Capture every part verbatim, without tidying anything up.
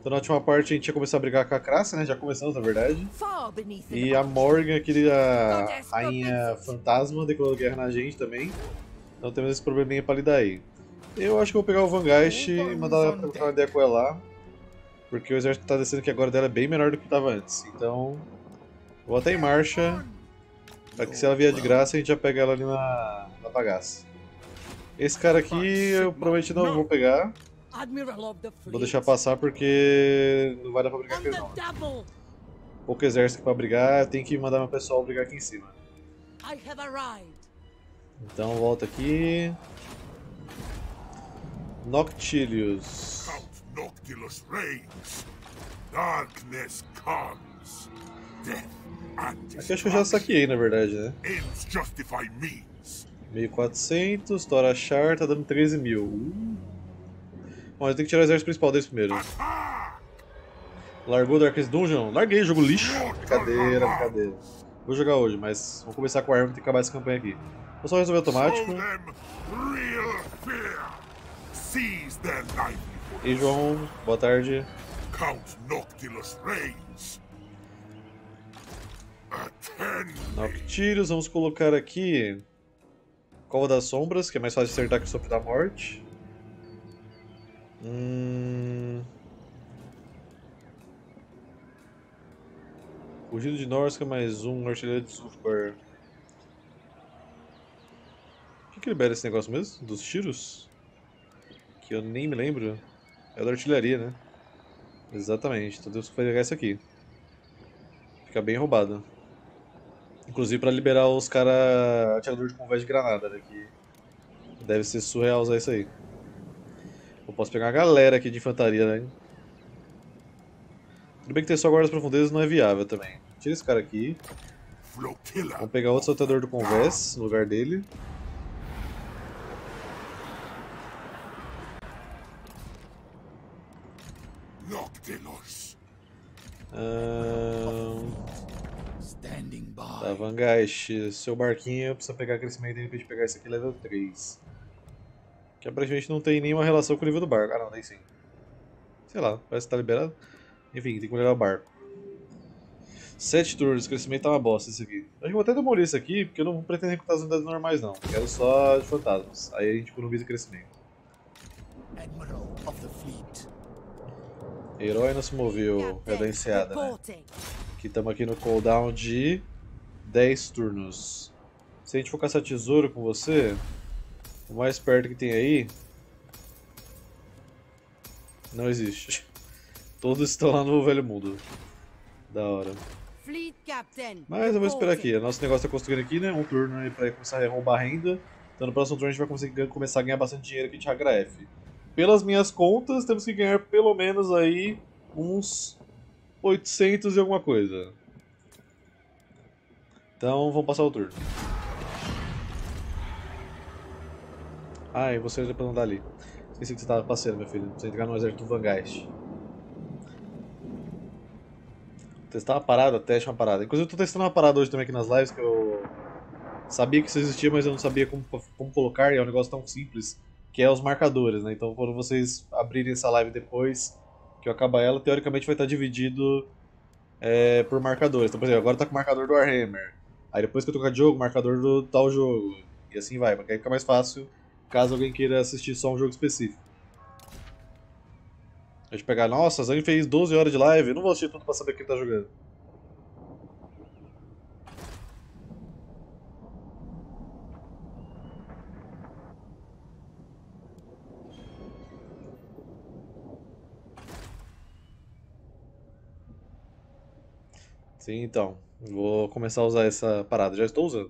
Então na última parte a gente ia começar a brigar com a Crassia, né? Já começamos, na verdade. E a Morgan, aquele a rainha fantasma, declarou guerra na gente também. Então temos esse probleminha pra lidar aí. Eu acho que eu vou pegar o Vangeist e mandar ela pra trocar uma ideia com ela lá. Porque o exército que tá descendo aqui agora dela é bem menor do que estava antes. Então, vou até em marcha. Pra que se ela vier de graça, a gente já pega ela ali na, na bagaça. Esse cara aqui eu provavelmente não vou pegar. Vou deixar passar porque não vai dar pra brigar com ele não. Né? Pouco exército pra brigar, tem que mandar meu pessoal brigar aqui em cima. Então volta aqui. Noctilius. Noctilus reigns. Darkness comes. Death and aqui acho que eu já saqueei, na verdade, né? ends justify means. mil e quatrocentos, Tora Char, tá dando treze mil. Uh. Bom, eu tenho que tirar o exército principal deles primeiro. Largou Darkest Dungeon? Larguei, jogo lixo. Brincadeira, brincadeira. Vou jogar hoje, mas vamos começar com a arma e tem que acabar essa campanha aqui. Vou só resolver automático. E João, boa tarde. Count Noctilus reigns. Noctilius, vamos colocar aqui Cova das Sombras, que é mais fácil de acertar que o Sopro da Morte. Hum... Fugido de Norsca, mais um artilheiro de Sulfur. O que, que libera esse negócio mesmo? Dos tiros? Que eu nem me lembro. É da artilharia, né? Exatamente, então temos que pegar isso aqui. Fica bem roubado. Inclusive pra liberar os caras atirador de convés de granada, né? Que deve ser surreal usar isso aí. Eu posso pegar uma galera aqui de infantaria, né? Tudo bem que ter só guardas profundezas não é viável também. Tira esse cara aqui. Vamos pegar outro salteador do convés no lugar dele. Ahn... Tá, Vangeist, seu barquinho precisa pegar crescimento dele pra gente pegar esse aqui level três. Que aparentemente não tem nenhuma relação com o nível do barco. Ah não, tem sim. Sei lá, parece que tá liberado. Enfim, tem que melhorar o barco. sete turnos, crescimento tá uma bosta esse aqui. Acho que vou até demolir isso aqui, porque eu não pretendo recrutar as unidades normais não. Quero só de fantasmas. Aí a gente economiza crescimento. Herói não se moveu, é da enseada, né? Aqui estamos aqui no cooldown de dez turnos. Se a gente for caçar tesouro com você, o mais perto que tem aí não existe. Todos estão lá no velho mundo. Da hora. Mas eu vou esperar aqui. O nosso negócio está construindo aqui, né? Um turno aí para começar a roubar renda. Então no próximo turno a gente vai conseguir começar a ganhar bastante dinheiro aqui de Hagra F. Pelas minhas contas, temos que ganhar pelo menos aí uns oitocentos e alguma coisa. Então vamos passar o turno. Ah, e você depois não dá ali. Esqueci que você estava passeando, meu filho. Você entrar no exército do Vangeist. Testar uma parada, teste uma parada. Inclusive eu tô testando uma parada hoje também aqui nas lives que eu sabia que isso existia, mas eu não sabia como, como colocar, e é um negócio tão simples, que é os marcadores, né? Então quando vocês abrirem essa live depois que eu acabar ela, teoricamente vai estar dividido é, por marcadores. Então, por exemplo, agora tá com o marcador do Warhammer. Aí depois que eu trocar de jogo, marcador do tal jogo. E assim vai, porque aí fica mais fácil caso alguém queira assistir só um jogo específico. A gente pegar, nossa, a Zang fez doze horas de live, eu não vou assistir tudo pra saber o que ele tá jogando. Sim, então, vou começar a usar essa parada, já estou usando.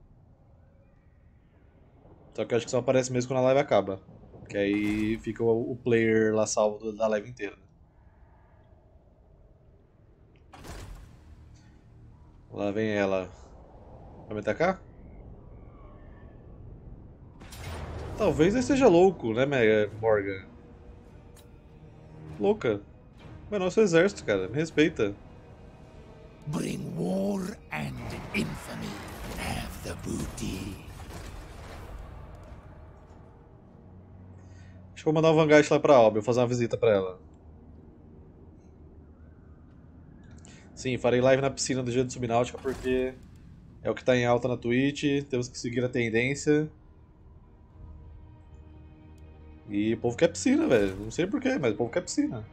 Só que eu acho que só aparece mesmo quando a live acaba. Que aí fica o player lá salvo da live inteira. Lá vem ela. Vai me atacar? Talvez ele seja louco, né, Morgan? Louca. Mas nosso exército, cara. Me respeita. Bring war and infamy. Have the booty. Acho que vou mandar o Vangeist lá pra Albion, fazer uma visita pra ela. Sim, farei live na piscina do dia de Subnáutica porque é o que tá em alta na Twitch, temos que seguir a tendência. E o povo quer piscina, velho. Não sei porquê, mas o povo quer piscina.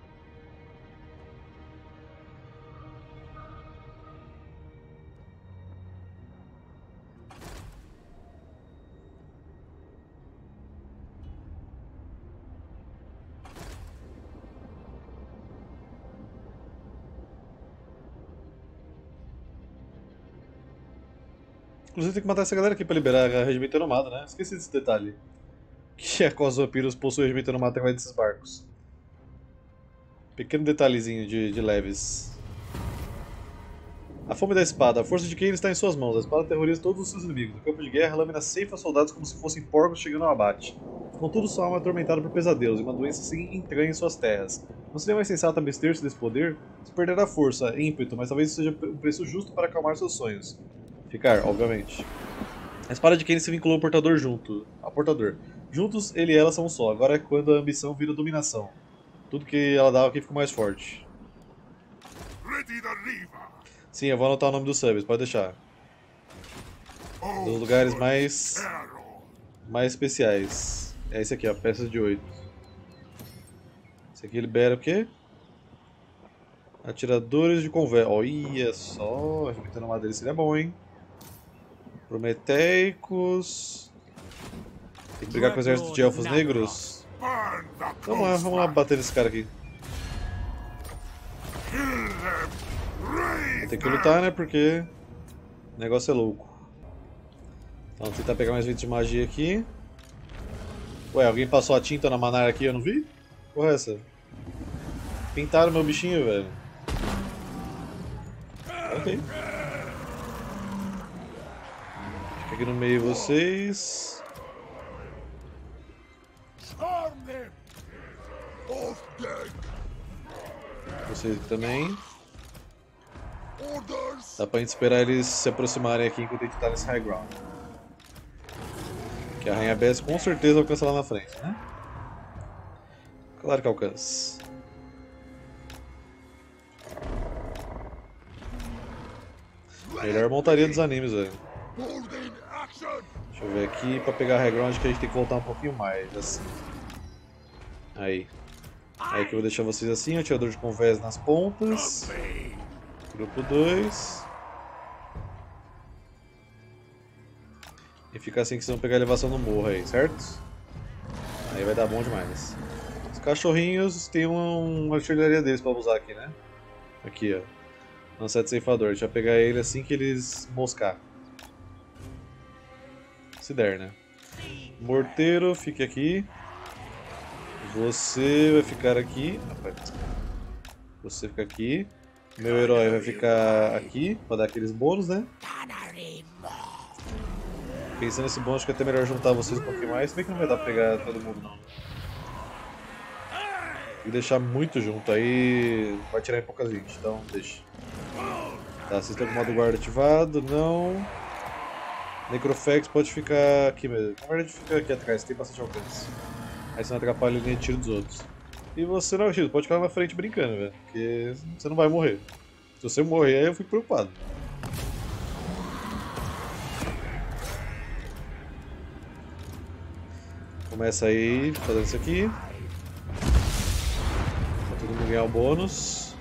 Inclusive tem que matar essa galera aqui pra liberar a regimento renomado, né? Esqueci desse detalhe. Que a Cos Vampiros possui regimento renomado através desses barcos. Pequeno detalhezinho de, de leves. A fome da espada. A força de Kayn está em suas mãos. A espada terroriza todos os seus inimigos. No campo de guerra, a lâmina ceifa soldados como se fossem porcos chegando ao abate. Contudo, sua alma é atormentada por pesadelos e uma doença se entranha em suas terras. Não seria mais sensato abster-se desse poder? Se perderá força, ímpeto, mas talvez isso seja um preço justo para acalmar seus sonhos. Ficar, obviamente. A espada de Kayn se vinculou ao portador junto. Ao portador. Juntos, ele e ela são um só. Agora é quando a ambição vira dominação. Tudo que ela dava aqui fica mais forte. Sim, eu vou anotar o nome dos subs, pode deixar. Dos lugares mais... mais especiais. É esse aqui, ó, peças de oito. Esse aqui libera o quê? Atiradores de convé. Olha só, a gente uma dele seria bom, hein? Prometeicos. Tem que brigar com o exército de elfos negros? Vamos lá, vamos lá bater nesse cara aqui. Tem que lutar, né? Porque o negócio é louco. Então, vamos tentar pegar mais vinte de magia aqui. Ué, alguém passou a tinta na Manar aqui, eu não vi? Porra, é essa? Pintaram meu bichinho, velho. Ok. Fica aqui no meio vocês. Vocês aqui também. Dá pra gente esperar eles se aproximarem aqui enquanto a gente tá nesse high ground. Que a Rainha Bess com certeza alcança lá na frente, né? Claro que alcança. Melhor montaria dos animes, velho. Deixa eu ver aqui, pra pegar a high ground que a gente tem que voltar um pouquinho mais, assim. Aí. Aí que eu vou deixar vocês assim, atirador de convés nas pontas. Grupo dois. E fica assim que vocês vão pegar a elevação no morro aí, certo? Aí vai dar bom demais. Os cachorrinhos tem uma, uma artilharia deles pra usar aqui, né? Aqui, ó. Lancete ceifador. A gente vai pegar ele assim que eles moscar. Se der, né? Morteiro, fique aqui. Você vai ficar aqui. Você fica aqui. Meu herói vai ficar aqui pra dar aqueles bônus, né? Pensando nesse bônus, acho que é até melhor juntar vocês um pouquinho mais. Se bem que não vai dar pra pegar todo mundo, não. E deixar muito junto, aí vai tirar em poucas gente, então deixa. Tá, vocês estão com o modo guarda ativado? Não. Necrofex pode ficar aqui mesmo. Na verdade fica aqui atrás, tem bastante alcance. Aí você não atrapalha a linha de tiro dos outros. E você não, Chico, pode ficar lá na frente brincando, velho. Porque você não vai morrer. Se você morrer, aí eu fico preocupado. Começa aí fazendo isso aqui. Pra todo mundo ganhar o bônus.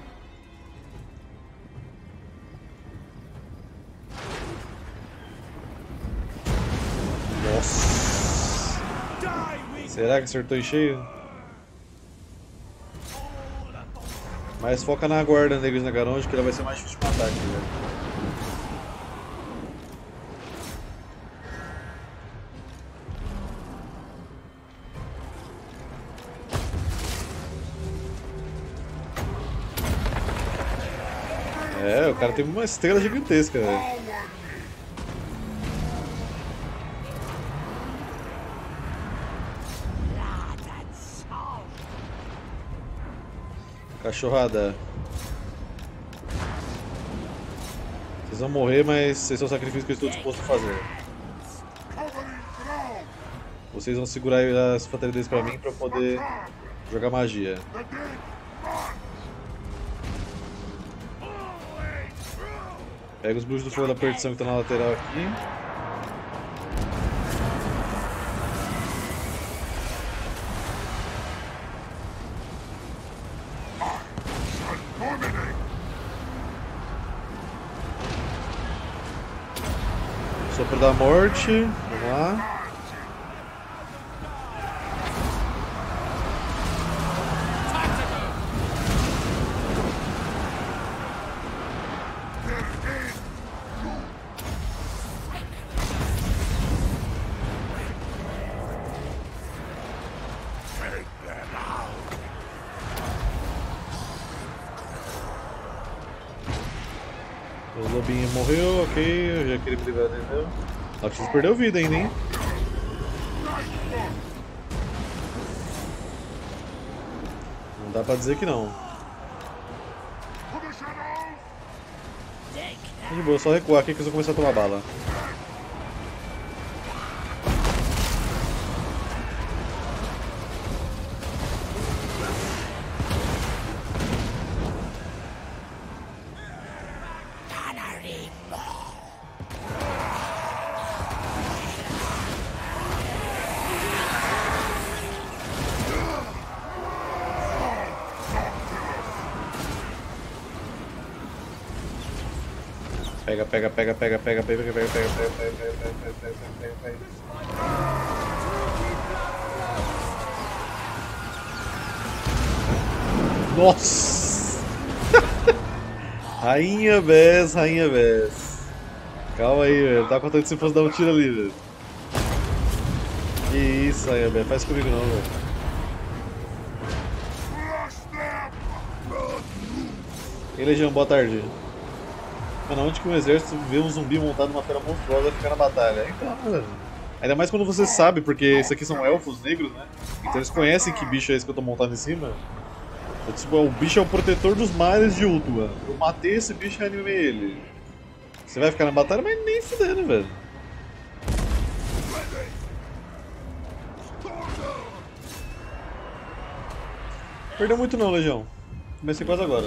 Nossa! Será que acertou em cheio? Mas foca na guarda Negros na Garonde, que ela vai ser mais difícil de matar aqui, velho. É, o cara tem uma estrela gigantesca, velho. Cachorrada. Vocês vão morrer, mas vocês são o sacrifício que eu estou disposto a fazer. Vocês vão segurar as infantaria deles pra mim pra eu poder jogar magia. Pega os bruxos do fogo da perdição que estão na lateral aqui. Sopro da morte, vamos lá. O lobinho morreu, ok, eu já queria me livrar dele mesmo. Noctis perdeu vida ainda, hein? Não dá pra dizer que não. De boa, só recuar aqui que eles vão começar a tomar bala. Pega, pega, pega, pega, pega, pega, pega, pega, pega, pega, pega, pega, pega, pega, pega, pega, pega. Nossa! Rainha Bess, Rainha Bess. Calma aí, velho. Tá contando se fosse dar um tiro ali, velho. Que isso, Rainha Bess. Faz comigo não, velho. E Legião, boa tarde. Mano, onde que um exército vê um zumbi montado numa fera monstruosa ficar na batalha? Então, velho. Ainda mais quando você sabe, porque esses aqui são elfos negros, né? Então eles conhecem que bicho é esse que eu tô montado em cima. Eu, tipo, o bicho é o protetor dos mares de Ultua. Eu matei esse bicho e animei ele. Você vai ficar na batalha, mas nem fudendo, velho. Perdeu muito não, Legião. Comecei quase agora.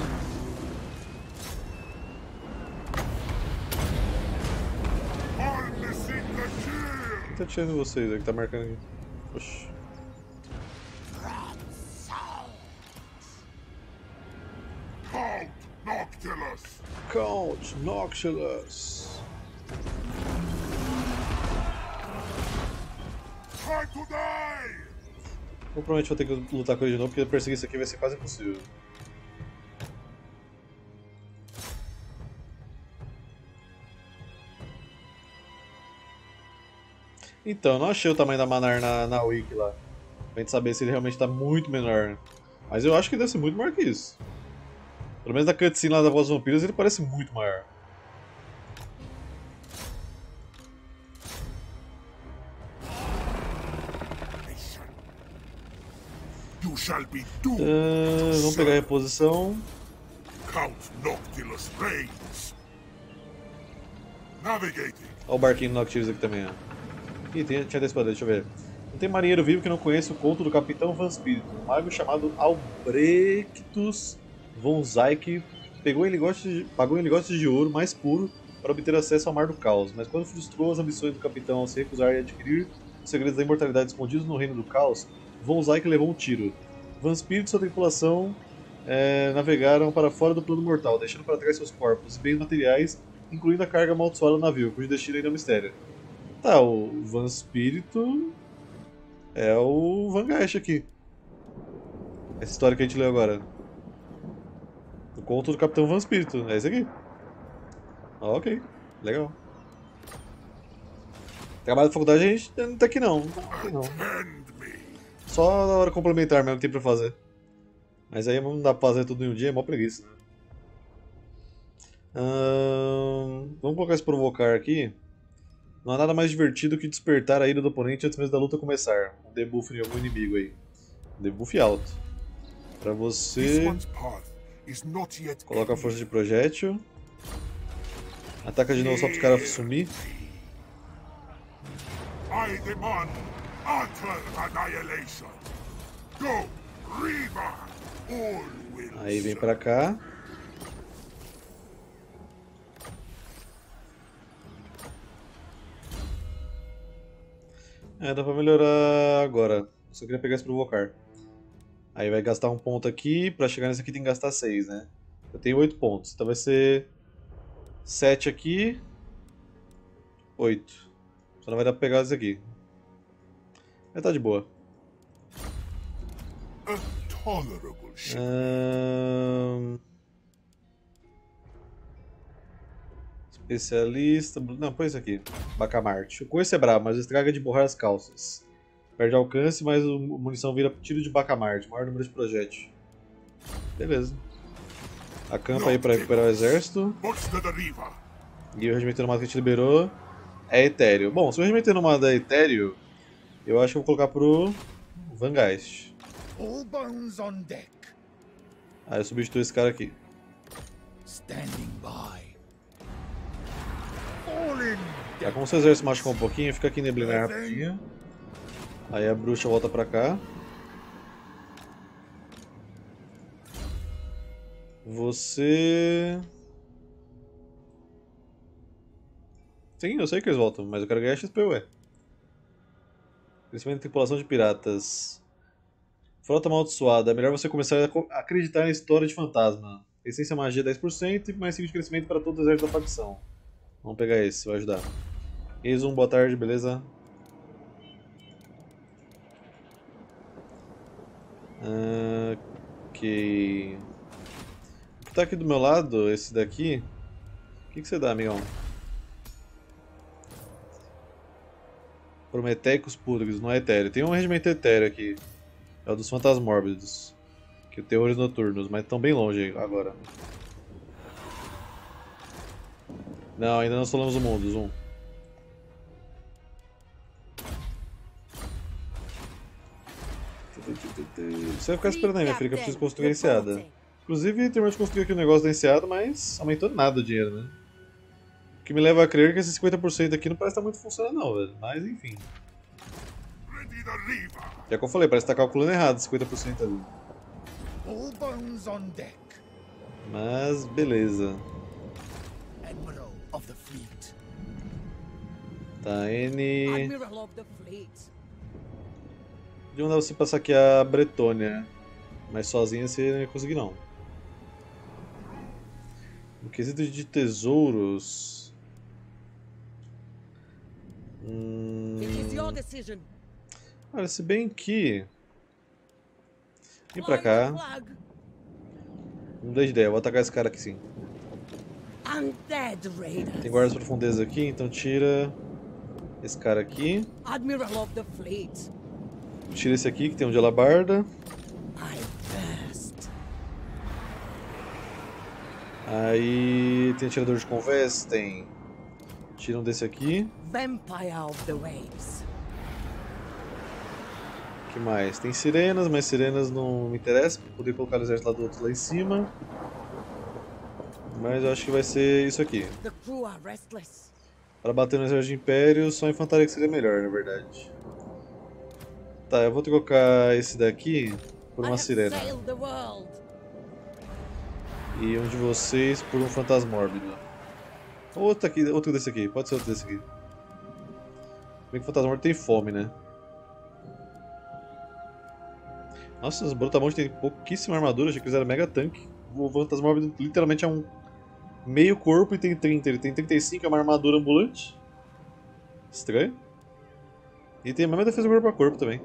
Quem tá tirando vocês aí que tá marcando aqui? Oxi. Count Noctilus! Count Noctilus! Try to die! Eu provavelmente vou ter que lutar com ele de novo, porque perseguir isso aqui vai ser quase impossível. Então, eu não achei o tamanho da Manar na, na wiki lá, pra gente saber se ele realmente tá muito menor. Mas eu acho que deve ser muito maior que isso. Pelo menos na cutscene lá da Voz dos Vampiros ele parece muito maior. Uh, vamos pegar a reposição. Count Noctilus reigns. Navigating. Olha o barquinho do Noctilus aqui também, ó. Ih, tem, tinha desse deixa eu ver. Não tem marinheiro vivo que não conheça o conto do Capitão Van Spirit, um mago chamado Albrectus von Zayk pegou em lingotes de, pagou em lingotes de ouro mais puro para obter acesso ao Mar do Caos, mas quando frustrou as ambições do capitão ao se recusar a adquirir os segredos da imortalidade escondidos no Reino do Caos, Von Zayk levou um tiro. Van Spirit e sua tripulação é, navegaram para fora do plano mortal, deixando para trás seus corpos e bens materiais, incluindo a carga amaldiçoada do navio, cujo destino ainda é um mistério. Tá, o Van Spirito é o Vangash aqui. Essa história que a gente leu agora. O conto do Capitão Van Spirito, é esse aqui. Ah, ok, legal. Trabalho da faculdade a gente não tá aqui não. Não, não. Só na hora complementar mesmo que tem pra fazer. Mas aí não dá pra fazer tudo em um dia, é mó preguiça. Hum, vamos colocar esse provocar aqui. Não há nada mais divertido que despertar a ira do oponente antes mesmo da luta começar. Um debuff em algum inimigo aí. Um debuff alto. Pra você... Coloca a força de projétil. Ataca de novo só para os caras sumir. Aí vem pra cá. É, dá pra melhorar agora. Só queria pegar esse provocar. Aí vai gastar um ponto aqui, pra chegar nesse aqui tem que gastar seis, né? Eu tenho oito pontos, então vai ser sete aqui, oito. Só não vai dar pra pegar esse aqui. Mas tá de boa. Hum... Especialista... Não, põe isso aqui. Bacamarte. O coice é brabo, mas estraga de borrar as calças. Perde alcance, mas a munição vira tiro de bacamarte. Maior número de projétil. Beleza. Acampa aí pra recuperar o exército. E o regimento nomado que a gente liberou é etéreo. Bom, se o regimento nomado é etéreo, eu acho que eu vou colocar pro Vangeist. Aí eu substituo esse cara aqui. Tá, como seu exército machucou um pouquinho, fica aqui neblinar rapidinho. Aí a bruxa volta pra cá. Você... Sim, eu sei que eles voltam, mas eu quero ganhar X P, ué. Crescimento de tripulação de piratas. Frota amaldiçoada. É melhor você começar a acreditar na história de fantasma. Essência magia dez por cento e mais cinco de crescimento para todo o exército da facção. Vamos pegar esse, vai ajudar. Eis um, boa tarde, beleza? Ok. O que tá aqui do meu lado, esse daqui. O que, que você dá, amigão? Prometeicos púricos, não é etéreo. Tem um regimento etéreo aqui. É o dos fantasmórbidos. Que é o terrores noturnos, mas estão bem longe agora. Não, ainda não solamos o mundo, Zoom. Você vai ficar esperando aí, minha filha, que eu preciso construir a enseada. Inclusive, terminamos de construir aqui o negócio da enseada, mas aumentou nada o dinheiro, né? O que me leva a crer que esse cinquenta por cento aqui não parece estar muito funcionando não, velho. Mas, enfim. Já que eu falei, parece estar calculando errado cinquenta por cento ali. Mas, beleza. Tá, N... De onde dá você passar aqui a Bretônia? Mas sozinha você não ia conseguir não. No quesito de tesouros... Hum... Olha, se bem que... Vem pra cá. Não dei ideia, vou atacar esse cara aqui sim. Tem guardas profundezas aqui, então tira esse cara aqui. Tira esse aqui que tem um de alabarda. Aí tem atirador de convés, tem. Tira um desse aqui. O que mais? Tem sirenas, mas sirenas não me interessam. Poder colocar o exército lá do outro lá em cima. Mas eu acho que vai ser isso aqui. Para bater no exército de império, só a infantaria que seria melhor, na verdade. Tá, eu vou trocar esse daqui por uma sirena. E um de vocês por um fantasmórbido. Outro, aqui, outro desse aqui, pode ser outro desse aqui. Bem que o fantasmórbido tem fome, né? Nossa, os brutamontes têm pouquíssima armadura, achei que eles eram mega tanque. O fantasmórbido literalmente é um meio corpo e tem trinta, ele tem trinta e cinco, é uma armadura ambulante. Estranho. E tem a mesma defesa corpo a corpo também.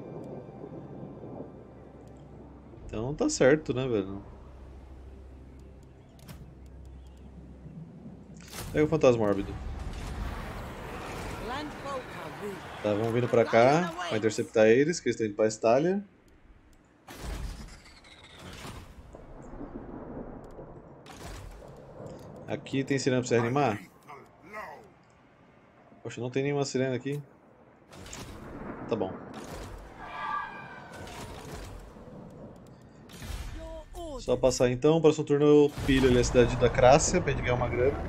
Então tá certo, né, velho? Pega o fantasmórbido. Tá, vamos vindo pra cá pra interceptar eles, que eles estão indo pra Estália. Aqui tem sirena pra você animar? Poxa, não tem nenhuma sirena aqui. Tá bom. Só passar então, próximo turno eu pilho ali a cidade da Crácia pra gente ganhar uma grana.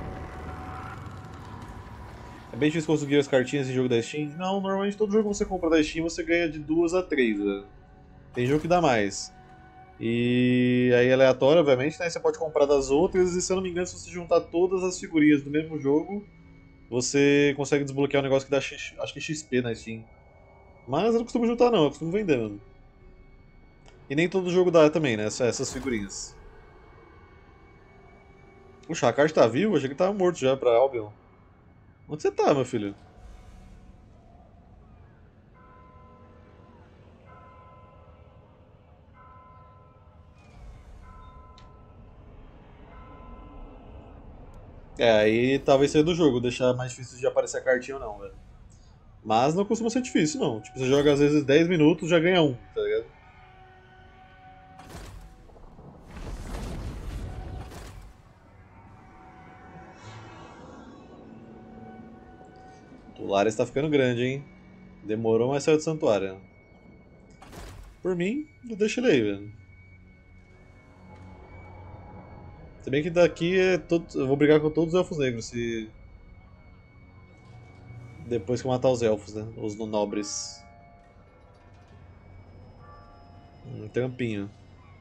É bem difícil conseguir as cartinhas em jogo da Steam. Não, normalmente todo jogo que você compra da Steam você ganha de duas a três, né? Tem jogo que dá mais. E aí aleatório, obviamente, né? Você pode comprar das outras e se eu não me engano, se você juntar todas as figurinhas do mesmo jogo, você consegue desbloquear um negócio que dá X, acho que X P na Steam. Mas eu não costumo juntar não, eu costumo vender mesmo. E nem todo jogo dá também, né? Essas figurinhas. O Shakard tá vivo? Eu achei que ele tava morto já pra Albion. Onde você tá, meu filho? É, aí talvez seja do jogo, deixar mais difícil de aparecer a cartinha ou não, velho. Mas não costuma ser difícil, não. Tipo, você joga às vezes dez minutos já ganha um, tá ligado? O Lares tá ficando grande, hein? Demorou, mas saiu do santuário. Por mim, eu deixo ele aí, velho. Se bem que daqui é todo... eu vou brigar com todos os elfos negros se. Depois que eu matar os elfos, né? Os nobres. Um trampinho.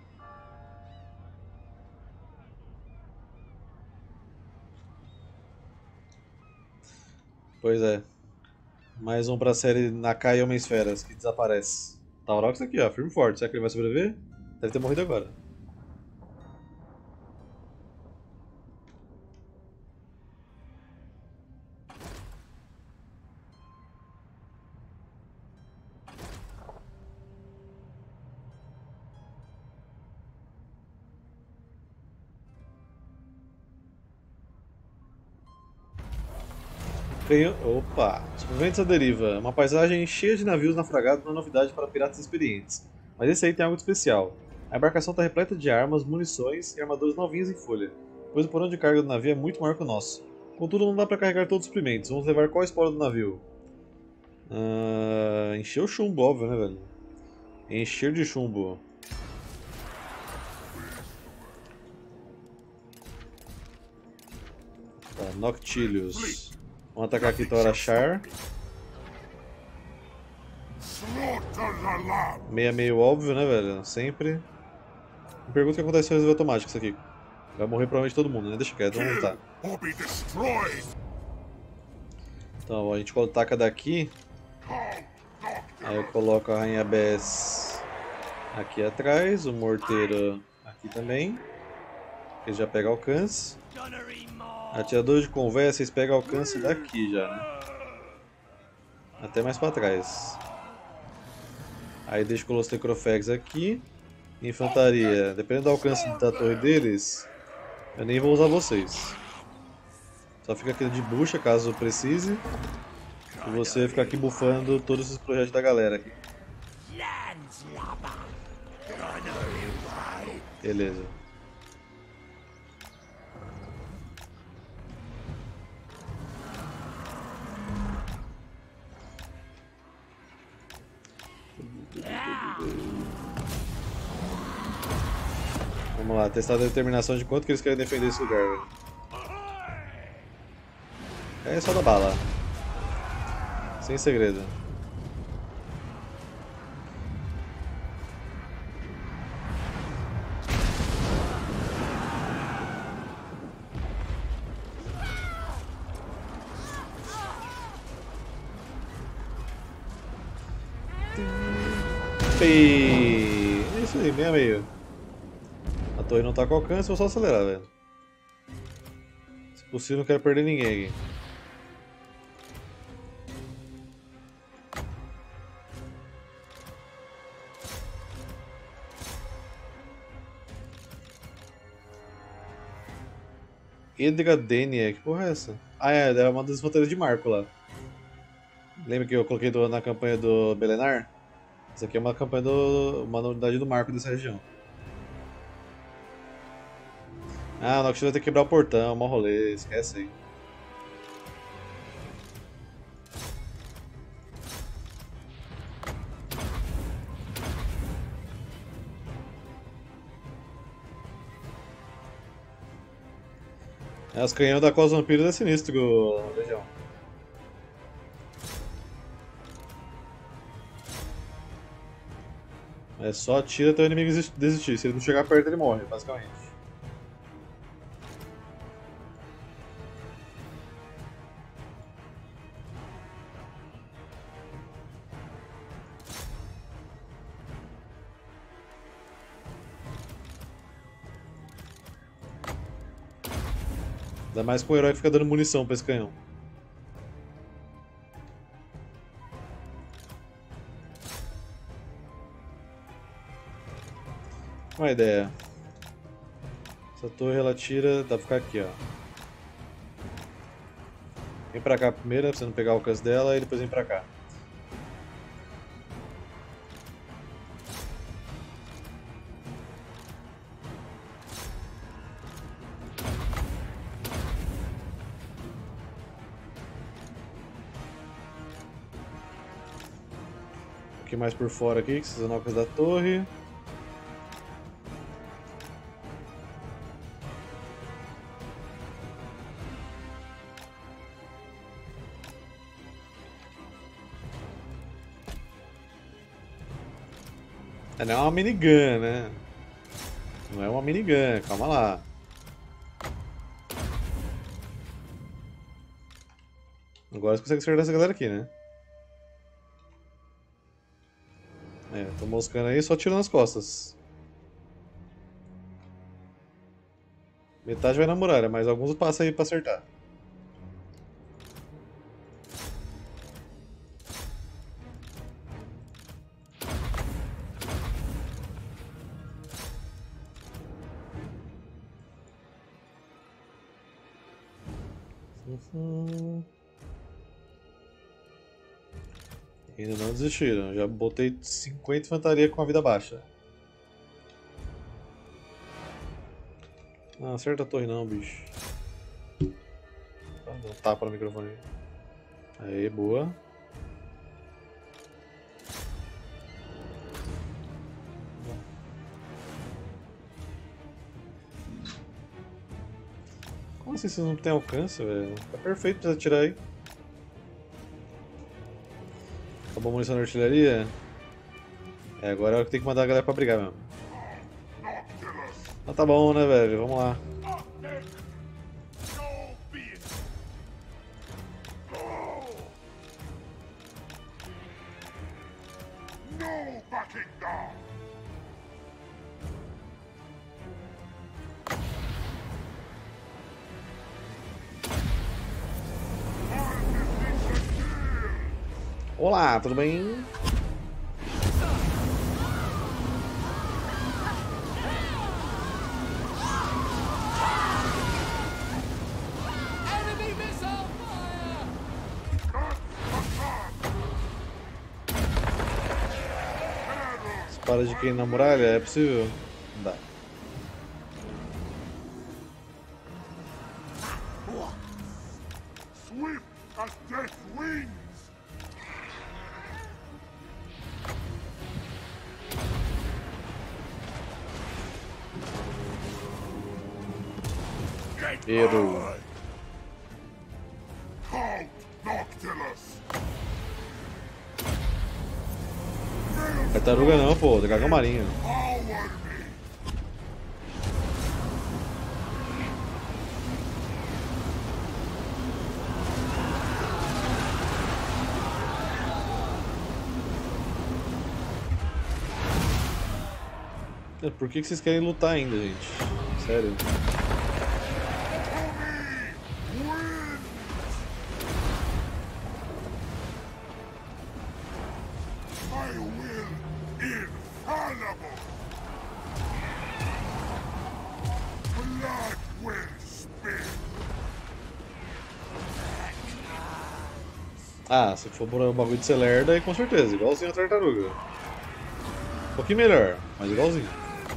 Pois é. Mais um pra série Nakai e Homem-Esferas, que desaparece. Tá o Rox aqui, ó, firme e forte. Será que ele vai sobreviver? Deve ter morrido agora. Canhão... Opa! Sobreviventes à deriva. Uma paisagem cheia de navios naufragados não é novidade para piratas experientes. Mas esse aí tem algo de especial. A embarcação está repleta de armas, munições e armaduras novinhas em folha, pois o porão de carga do navio é muito maior que o nosso. Contudo, não dá para carregar todos os suprimentos. Vamos levar qual espora do navio? Uh, encher o chumbo, óbvio, né, velho? Encher de chumbo. Tá, Noctilius. Vamos atacar aqui Torachar. Meio meio óbvio, né, velho? Sempre. Me pergunta o que acontece se eu resolver automático isso aqui. Vai morrer provavelmente todo mundo, né? Deixa quieto, vamos lutar. Então, a gente ataca daqui. Aí eu coloco a Rainha Bess aqui atrás, o Morteiro aqui também. Ele já pega alcance. Atirador de convé, vocês pegam alcance daqui já, né? Até mais pra trás. Aí deixo o Colosso Necrofex aqui. Infantaria, dependendo do alcance da torre deles, eu nem vou usar vocês. Só fica aqui de bucha caso precise. E você vai ficar aqui bufando todos os projetos da galera aqui. Beleza. Vamos lá, testar a determinação de quanto que eles querem defender esse lugar, velho. É só da bala. Sem segredo. E... é isso aí, meio a meio. A torre não tá com alcance, vou só acelerar, velho. Se possível, não quero perder ninguém aqui. Edgadenia, que porra é essa? Ah, é, é uma das infanterias de Marco lá. Lembra que eu coloquei do, na campanha do Belenar? Essa aqui é uma campanha do. Uma unidade do Marco dessa região. Ah, o Noctis vai ter que quebrar o portão, mó rolê, esquece aí. É, os canhões da Cos Vampiros é sinistro, Legião. É só atira até o inimigo desistir. Se ele não chegar perto, ele morre, basicamente. Ainda mais com o herói que fica dando munição pra esse canhão. Uma ideia. Essa torre ela tira, dá pra ficar aqui, ó. Vem pra cá primeiro, pra você não pegar o alcance dela, e depois vem pra cá. Um pouquinho mais por fora aqui, com essas anocas da torre. Não é uma minigun, né? Não é uma minigun, calma lá. Agora você consegue acertar essa galera aqui, né? É, tô moscando aí só tirando as costas. Metade vai na muralha, mas alguns passam aí pra acertar. Uhum. Ainda não desistiram, já botei cinquenta infantaria com a vida baixa. Não acerta a torre não, bicho. Tá, dá um tapa no microfone. Aí, boa. Como assim você não tem alcance, velho? Tá perfeito pra você atirar aí. Acabou a munição da artilharia? É, agora é hora que tem que mandar a galera pra brigar mesmo. Ah, tá bom, né, velho? Vamos lá. Olá, tudo bem? Espada de quem na muralha? É possível? Não dá. Swift as death wings! Errou. Count Noctilus! Tartaruga não, pô, dragão marinho. Power me! Por que que vocês querem lutar ainda, gente? Sério. My will infallible! Blood will spill! Ah, se for por um bagulho de ser lerda, aí com certeza, igualzinho a tartaruga. Um pouquinho melhor, mas igualzinho.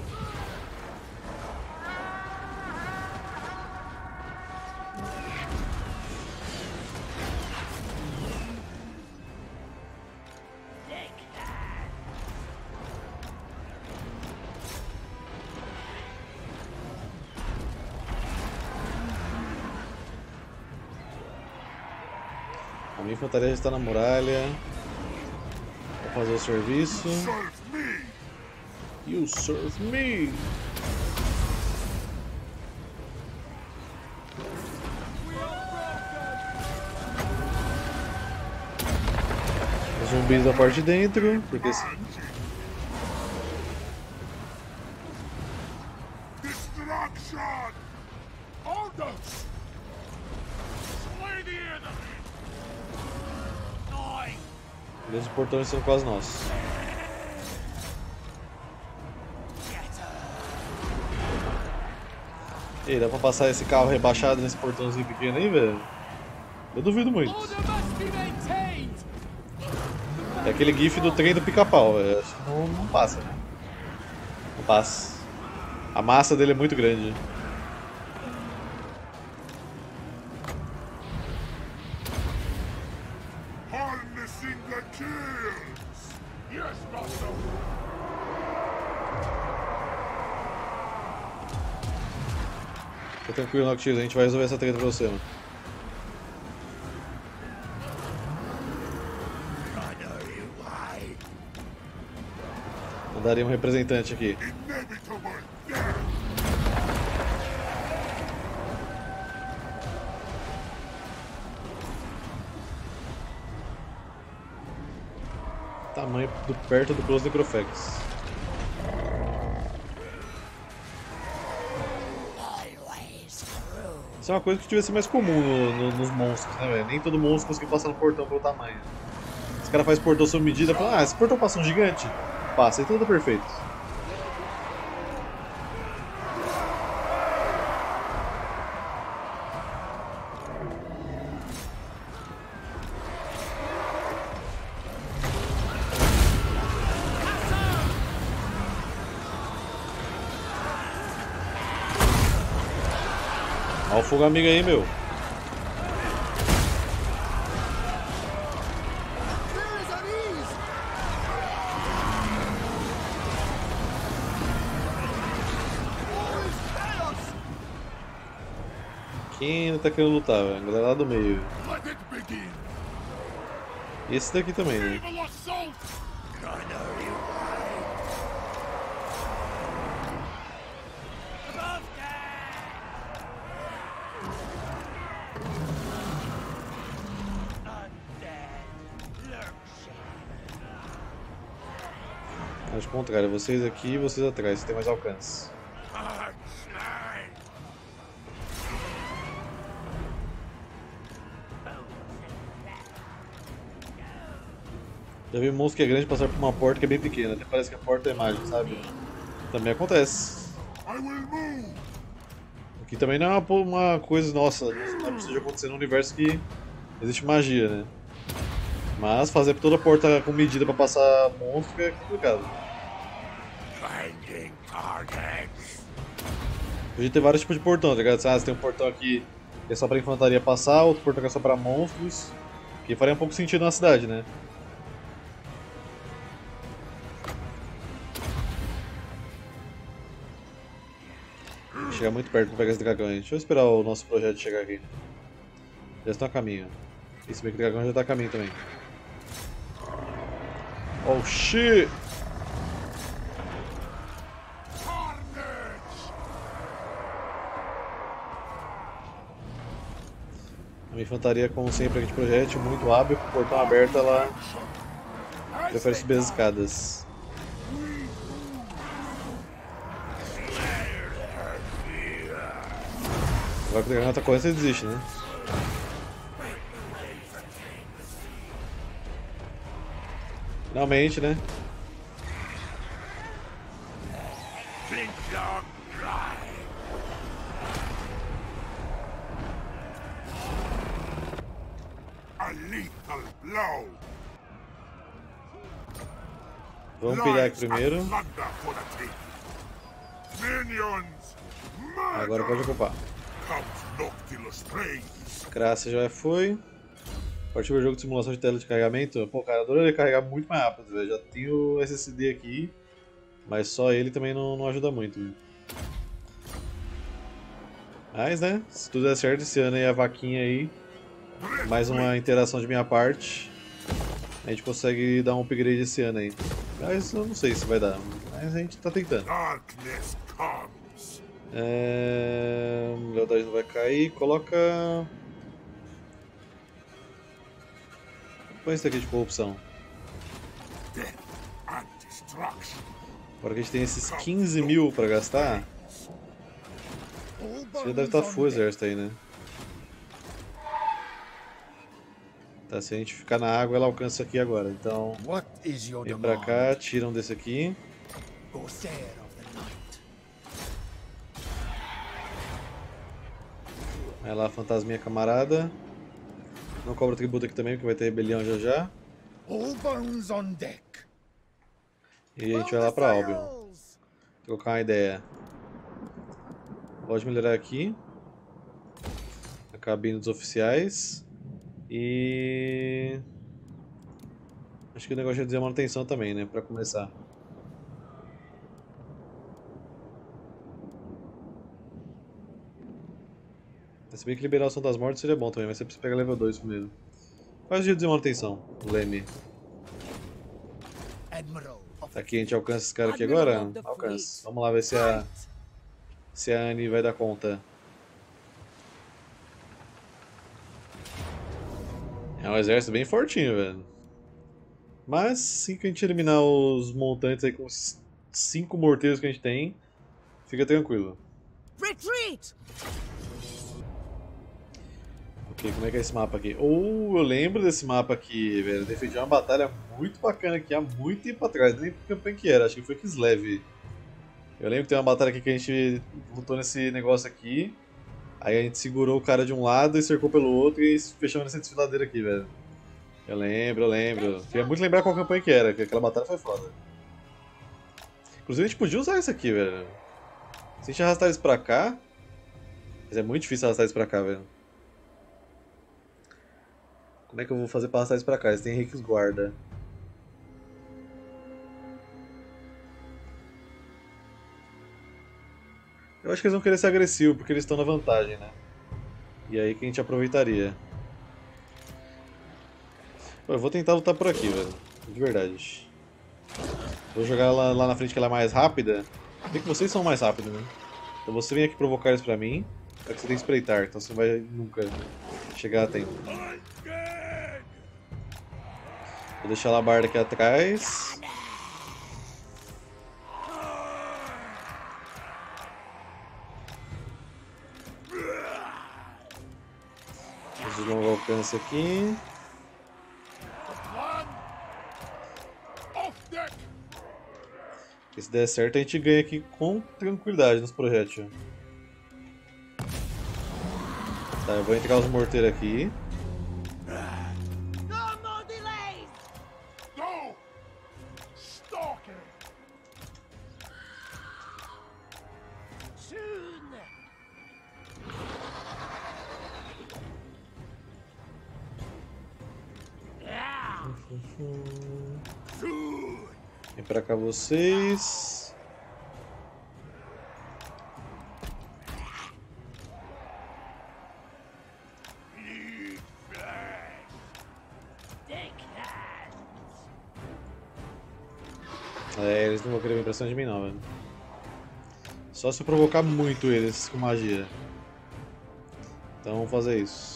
A minha infantaria já está na muralha. Vou fazer o serviço. Serve me! You serve me! Os zumbis da parte de dentro, porque sim. Destruction! Orders! Beleza, os portões são quase nossos. E aí, dá pra passar esse carro rebaixado nesse portãozinho pequeno aí, velho? Eu duvido muito. É aquele gif do trem do pica-pau, velho. Acho que não, não passa, né? Não passa. A massa dele é muito grande. Harnessing the kills. Yes, master. Fica tranquilo, Noctis, a gente vai resolver essa treta pra você, mano. Mandaria um representante aqui. Tamanho do perto do Close Necrofex. Isso é uma coisa que devia ser mais comum no, no, nos monstros, né, velho? Nem todo monstro consegue passar no portão pelo tamanho. Os caras fazem portão sob medida e falam, ah, esse portão passa um gigante? Passa, então tá perfeito. Olha o fogo amigo aí, meu. Quem ainda tá querendo lutar, velho? A galera lá do meio. E esse daqui também, né? Acho o contrário, vocês aqui e vocês atrás, tem mais alcance. Já vi um monstro que é grande passar por uma porta que é bem pequena, até parece que a porta é mágica, sabe? Também acontece. Aqui também não é uma, uma coisa, nossa, não é possível acontecer num universo que existe magia, né? Mas fazer toda a porta com medida pra passar monstro é complicado. Podia ter vários tipos de portão, tá ligado? Ah, você tem um portão aqui que é só pra infantaria passar, outro portão que é só pra monstros, que faria um pouco sentido na cidade, né? Chegar muito perto pra pegar esse dragão aí. Deixa eu esperar o nosso projeto chegar aqui. Já estão a caminho. E se bem que o dragão já tá a caminho também. Oh shit! A minha infantaria, como sempre, aqui de projétil, muito hábil, com o portão aberto, ela prefere subir as escadas. Agora que o dragão tá correndo, você desiste, né? Finalmente, né? Vamos pilhar aqui primeiro. Agora pode ocupar. Crassia já foi. Partiu o jogo de simulação de tela de carregamento. Pô, cara, eu adoraria carregar muito mais rápido, velho. Já tenho o S S D aqui, mas só ele também não, não ajuda muito. Véio. Mas, né, se tudo der certo esse ano aí, a vaquinha aí, mais uma interação de minha parte, a gente consegue dar um upgrade esse ano aí. Mas eu não sei se vai dar, mas a gente tá tentando. É... Lealdade não vai cair, coloca... Põe esse daqui de corrupção. Agora que a gente tem esses quinze mil pra gastar, você já deve estar full exército aí, né? Tá, se a gente ficar na água, ela alcança aqui agora. Então, vem pra cá, tiram desse aqui. Vai lá, fantasminha camarada. Não cobra tributo aqui também, porque vai ter rebelião já já. E a gente vai lá pra Albion. Trocar uma ideia. Pode melhorar aqui. A cabine dos oficiais. E... acho que o negócio de dizer manutenção também, né? Pra começar. Se bem que liberar o Som das Mortes seria bom também, mas você precisa pegar level dois primeiro. Faz o dia de manutenção, Leme. Aqui a gente alcança esse cara aqui agora? Alcança. Vamos lá ver se a... se a Annie vai dar conta. É um exército bem fortinho, velho. Mas, assim que a gente eliminar os montantes aí com os cinco morteiros que a gente tem, fica tranquilo. Retreat! Ok, como é que é esse mapa aqui? Ou oh, eu lembro desse mapa aqui, velho. Eu defendi uma batalha muito bacana aqui há muito tempo atrás. Nem que campanha que era, acho que foi Kislev. Eu lembro que tem uma batalha aqui que a gente lutou nesse negócio aqui. Aí a gente segurou o cara de um lado e cercou pelo outro e fechamos nessa desfiladeira aqui, velho. Eu lembro, eu lembro. Queria muito lembrar qual campanha que era, que aquela batalha foi foda. Inclusive a gente podia usar isso aqui, velho. Se a gente arrastar isso pra cá... Mas é muito difícil arrastar isso pra cá, velho. Como é que eu vou fazer pra arrastar isso pra cá? Eles têm Henrique's Guarda. Eu acho que eles vão querer ser agressivos, porque eles estão na vantagem, né? E aí que a gente aproveitaria. Eu vou tentar lutar por aqui, velho. De verdade. Vou jogar lá, lá na frente que ela é mais rápida. Bem que vocês são mais rápidos, né? Então você vem aqui provocar eles pra mim. Só que você tem que espreitar, então você não vai nunca chegar a tempo. Vou deixar a Labarda aqui atrás. Vamos de longo alcance aqui. Se der certo, a gente ganha aqui com tranquilidade nos projéteis. Tá, eu vou entregar os morteiros aqui. Vem pra cá vocês. É, eles não vão querer vir pra cima de mim não, velho. Só se eu provocar muito eles com magia. Então vamos fazer isso.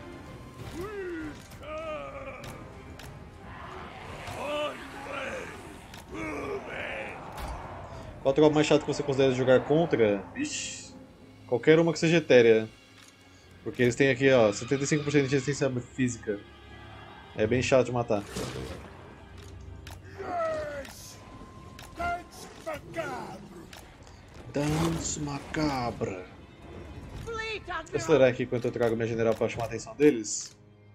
Qual tropa mais chato que você considera jogar contra? Ixi, qualquer uma que seja etérea. Porque eles têm aqui, ó, setenta e cinco por cento de resistência física. É bem chato de matar. Dance macabra. Vou acelerar aqui enquanto eu trago minha general para chamar a atenção deles.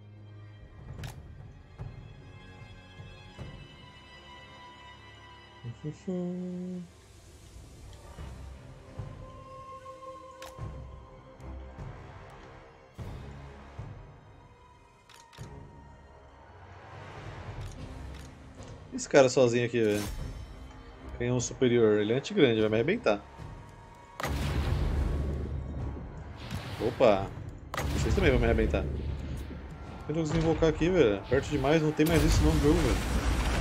Esse cara sozinho aqui, velho. Canhão superior. Ele é anti-grande, vai me arrebentar. Opa! Vocês também vão me arrebentar. Eu não consigo invocar aqui, velho. Perto demais, não tem mais isso não no jogo, velho.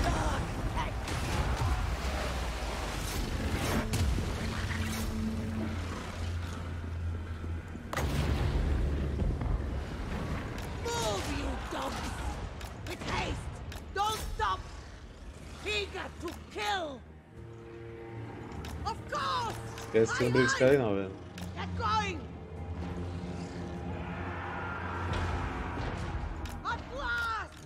Esquece que você não briga esse cara aí não, velho.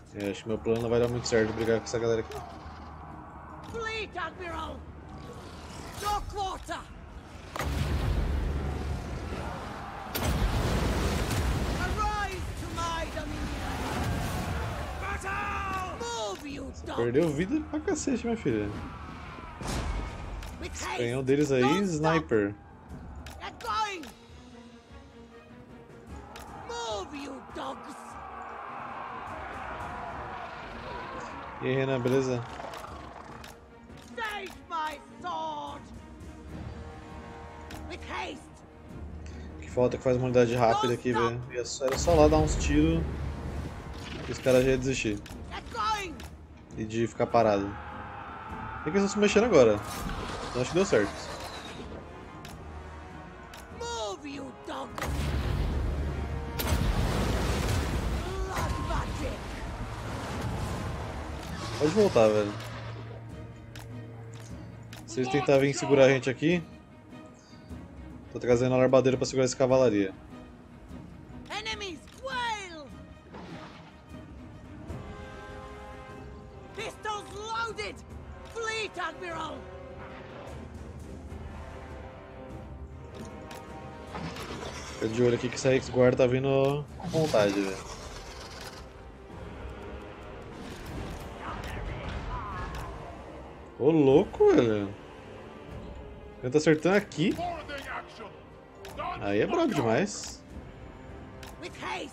Eu acho que meu plano não vai dar muito certo brigar com essa galera aqui. Fleet Admiral! Darkwater! Arise to my dominion! Battle! Move, you dog! Perdeu vida pra cacete, minha filha. With Esse haste, canhão deles aí, don't stop. sniper. Get going! Move, you dogs! E aí, Renan, beleza? Save my sword! With haste! Que falta que faz uma unidade rápida aqui, velho. Era só lá dar uns tiros que os caras já iam desistir. Get going! E de ficar parado. Tem que eles estão se mexendo agora. Então acho que deu certo. Move, you dogs! Blood magic! Pode voltar, velho. Se eles tentarem vir segurar a gente aqui, tô trazendo a armadeira pra segurar essa cavalaria. Enemies, quail! Pistols loaded! Fleet Admiral! Fica de olho aqui que essa X-Guard tá vindo com vontade, velho. Ô louco, velho. Ele tá acertando aqui. Boarding action. Don't Aí é brabo demais. With haste!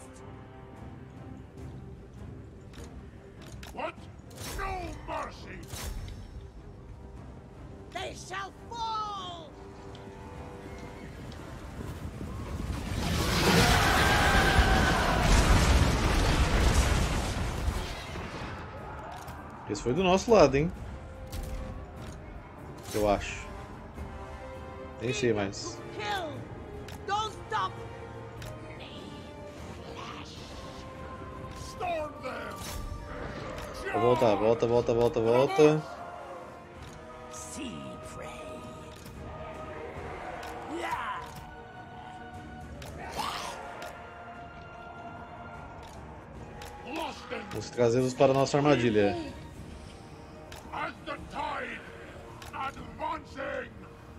What? No mercy. They shall fall! Esse foi do nosso lado, hein? Eu acho. Nem sei mais. Kill! Don't stop! Storm them. Vou voltar, volta, volta, volta, volta. Sea prey! Yeah! Lost them. Vamos trazê-los para a nossa armadilha. As the tide advancing.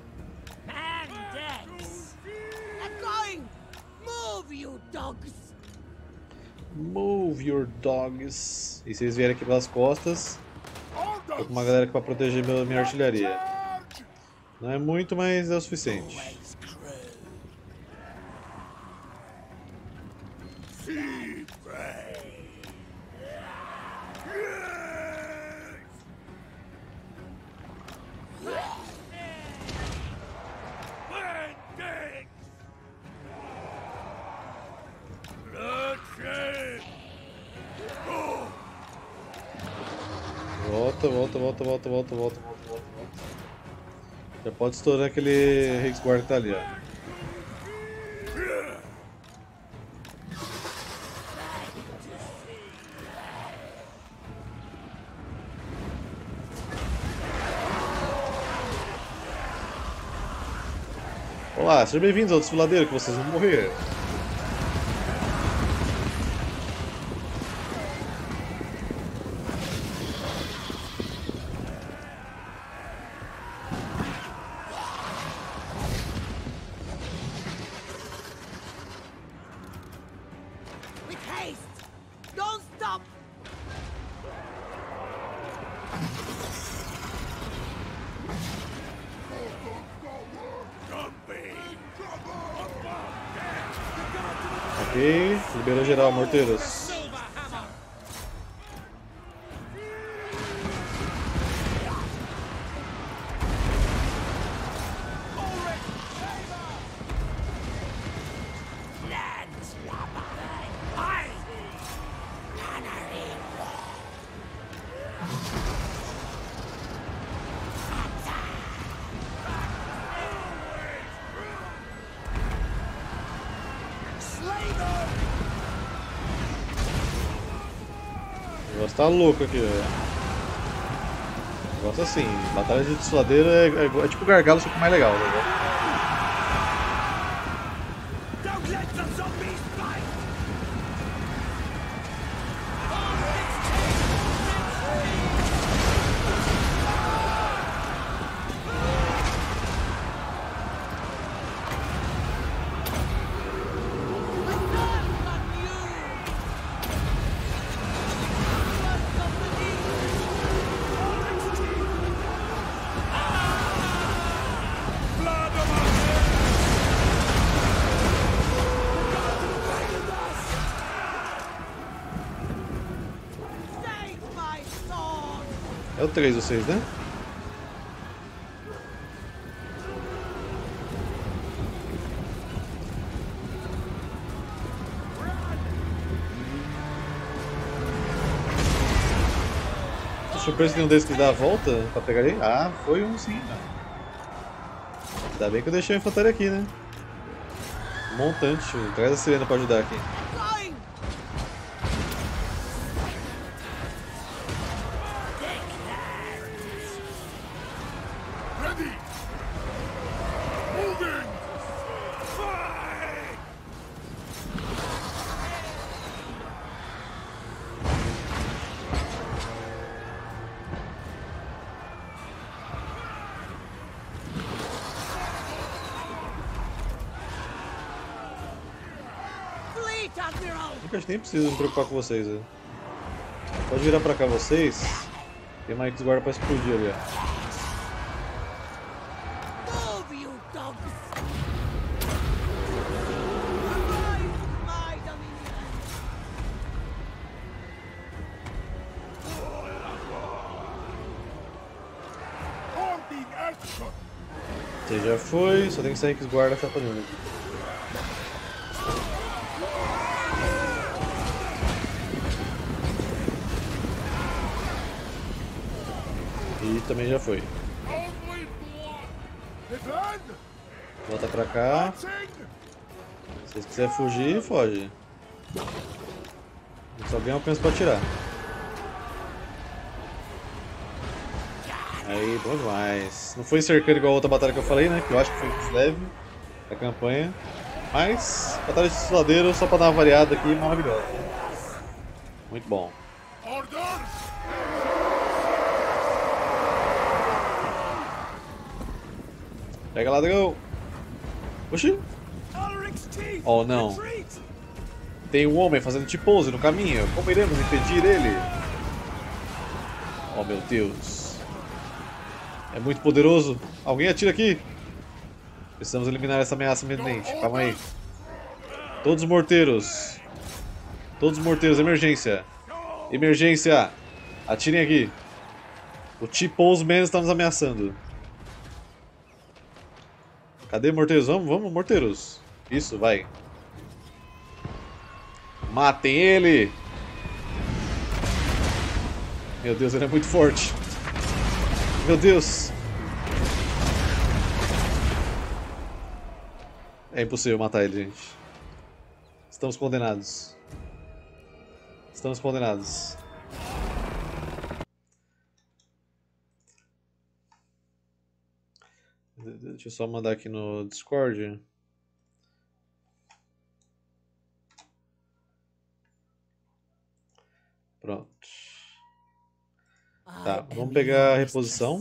Bandex! Get going! Move, you dogs! Move your dogs. E se eles vierem aqui pelas costas, tô com uma galera aqui pra proteger minha, minha artilharia. Não é muito, mas é o suficiente. Sea prey. Bandits. Bloodshed. Volta, volta, volta, volta, volta, volta, volta, volta, volta. Já pode estourar aquele Hexguard que tá ali, ó. Olá, sejam bem-vindos ao desfiladeiro que vocês vão morrer. With haste! Don't stop! Ok, liberou geral, morteiros. O negócio tá louco aqui, velho. O negócio assim, batalha de desfiladeiro é, é, é tipo gargalo, só que mais legal, né? Don't let the zombies fight! É o três vocês, né? Tô surpreso que nenhum deles quis dar a volta pra pegar ele. Ah, foi um sim, né? Ainda bem que eu deixei a infantaria aqui, né? Montante. Traz a sirena pra ajudar aqui. Acho que nem preciso me preocupar com vocês. Né? Pode virar pra cá vocês. Tem mais que guarda pra explodir ali. Você já foi, só tem que sair que os guardas tá fazendo aqui. E também já foi. Volta pra cá. Se vocês quiserem fugir, foge. Só ganha alcance pra atirar. Aí, bom demais. Não foi cercando igual a outra batalha que eu falei, né? Que eu acho que foi mais leve da campanha. Mas, batalha de suadeiro só pra dar uma variada aqui, maravilhosa. Muito bom. Pega ladrão! Oxi! Oh não! Tem um homem fazendo T-pose no caminho. Como iremos impedir ele? Oh meu Deus! É muito poderoso! Alguém atira aqui! Precisamos eliminar essa ameaça iminente. Calma aí. Todos os morteiros! Todos os morteiros, emergência! Emergência! Atirem aqui! O T-pose Man está nos ameaçando. Cadê morteiros? Vamos, vamos, morteiros. Isso, vai. Matem ele! Meu Deus, ele é muito forte. Meu Deus. É impossível matar ele, gente. Estamos condenados. Estamos condenados. Deixa eu só mandar aqui no Discord. Pronto. Tá, vamos pegar a reposição.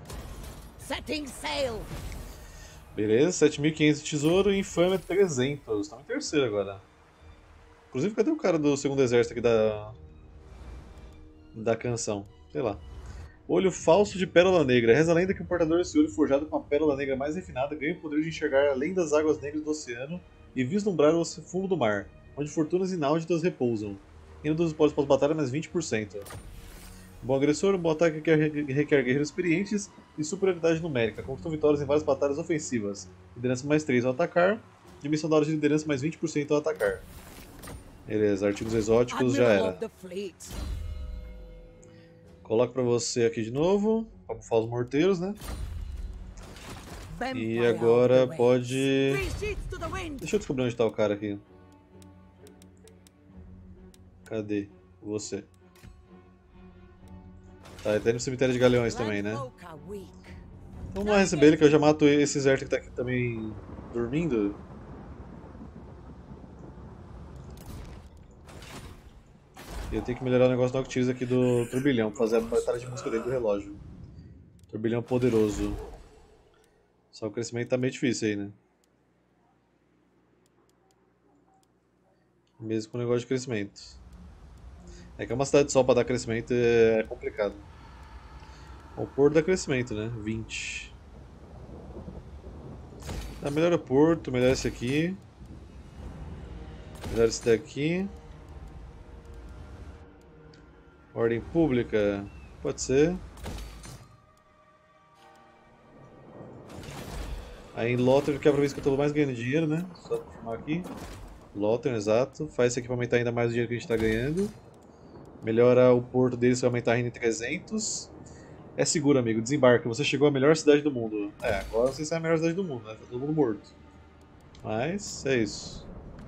Beleza, sete mil e quinhentos de tesouro e infame trezentos. Estamos em terceiro agora. Inclusive, cadê o cara do segundo exército aqui da... da canção? Sei lá. Olho falso de pérola negra. Reza a lenda que o portador desse olho forjado com a pérola negra mais refinada ganha o poder de enxergar além das águas negras do oceano e vislumbrar o fundo do mar, onde fortunas inauditas repousam. Indo dos hipóteses pós-batalha mais vinte por cento. Bom agressor, um bom ataque que requer guerreiros experientes e superioridade numérica. Conquistam vitórias em várias batalhas ofensivas. Liderança mais três ao atacar. Dimensão da hora de liderança mais vinte por cento ao atacar. Beleza, artigos exóticos já era. Coloco pra você aqui de novo, pra bufar os morteiros, né? E agora pode... Deixa eu descobrir onde tá o cara aqui. Cadê você? Tá, ele tá no cemitério de galeões também, né? Vamos lá receber ele que eu já mato esse exército que tá aqui também dormindo. E eu tenho que melhorar o negócio do Noctis aqui do turbilhão, pra fazer a batalha de música dele do relógio. Turbilhão poderoso. Só o crescimento tá meio difícil aí, né? Mesmo com o negócio de crescimento. É que é uma cidade só pra dar crescimento é complicado. O porto dá crescimento, né? vinte. Tá, melhora o porto, melhora esse aqui. Melhora esse daqui. Ordem pública, pode ser. Aí em Lothern, que é a província que eu tô mais ganhando dinheiro, né? Só confirmar aqui. Lothern, exato. Faz isso aqui pra aumentar ainda mais o dinheiro que a gente tá ganhando. Melhora o porto deles pra aumentar ainda em trezentos. É seguro, amigo. Desembarque. Você chegou à melhor cidade do mundo. É, agora você é a melhor cidade do mundo, né? Tá todo mundo morto. Mas, é isso.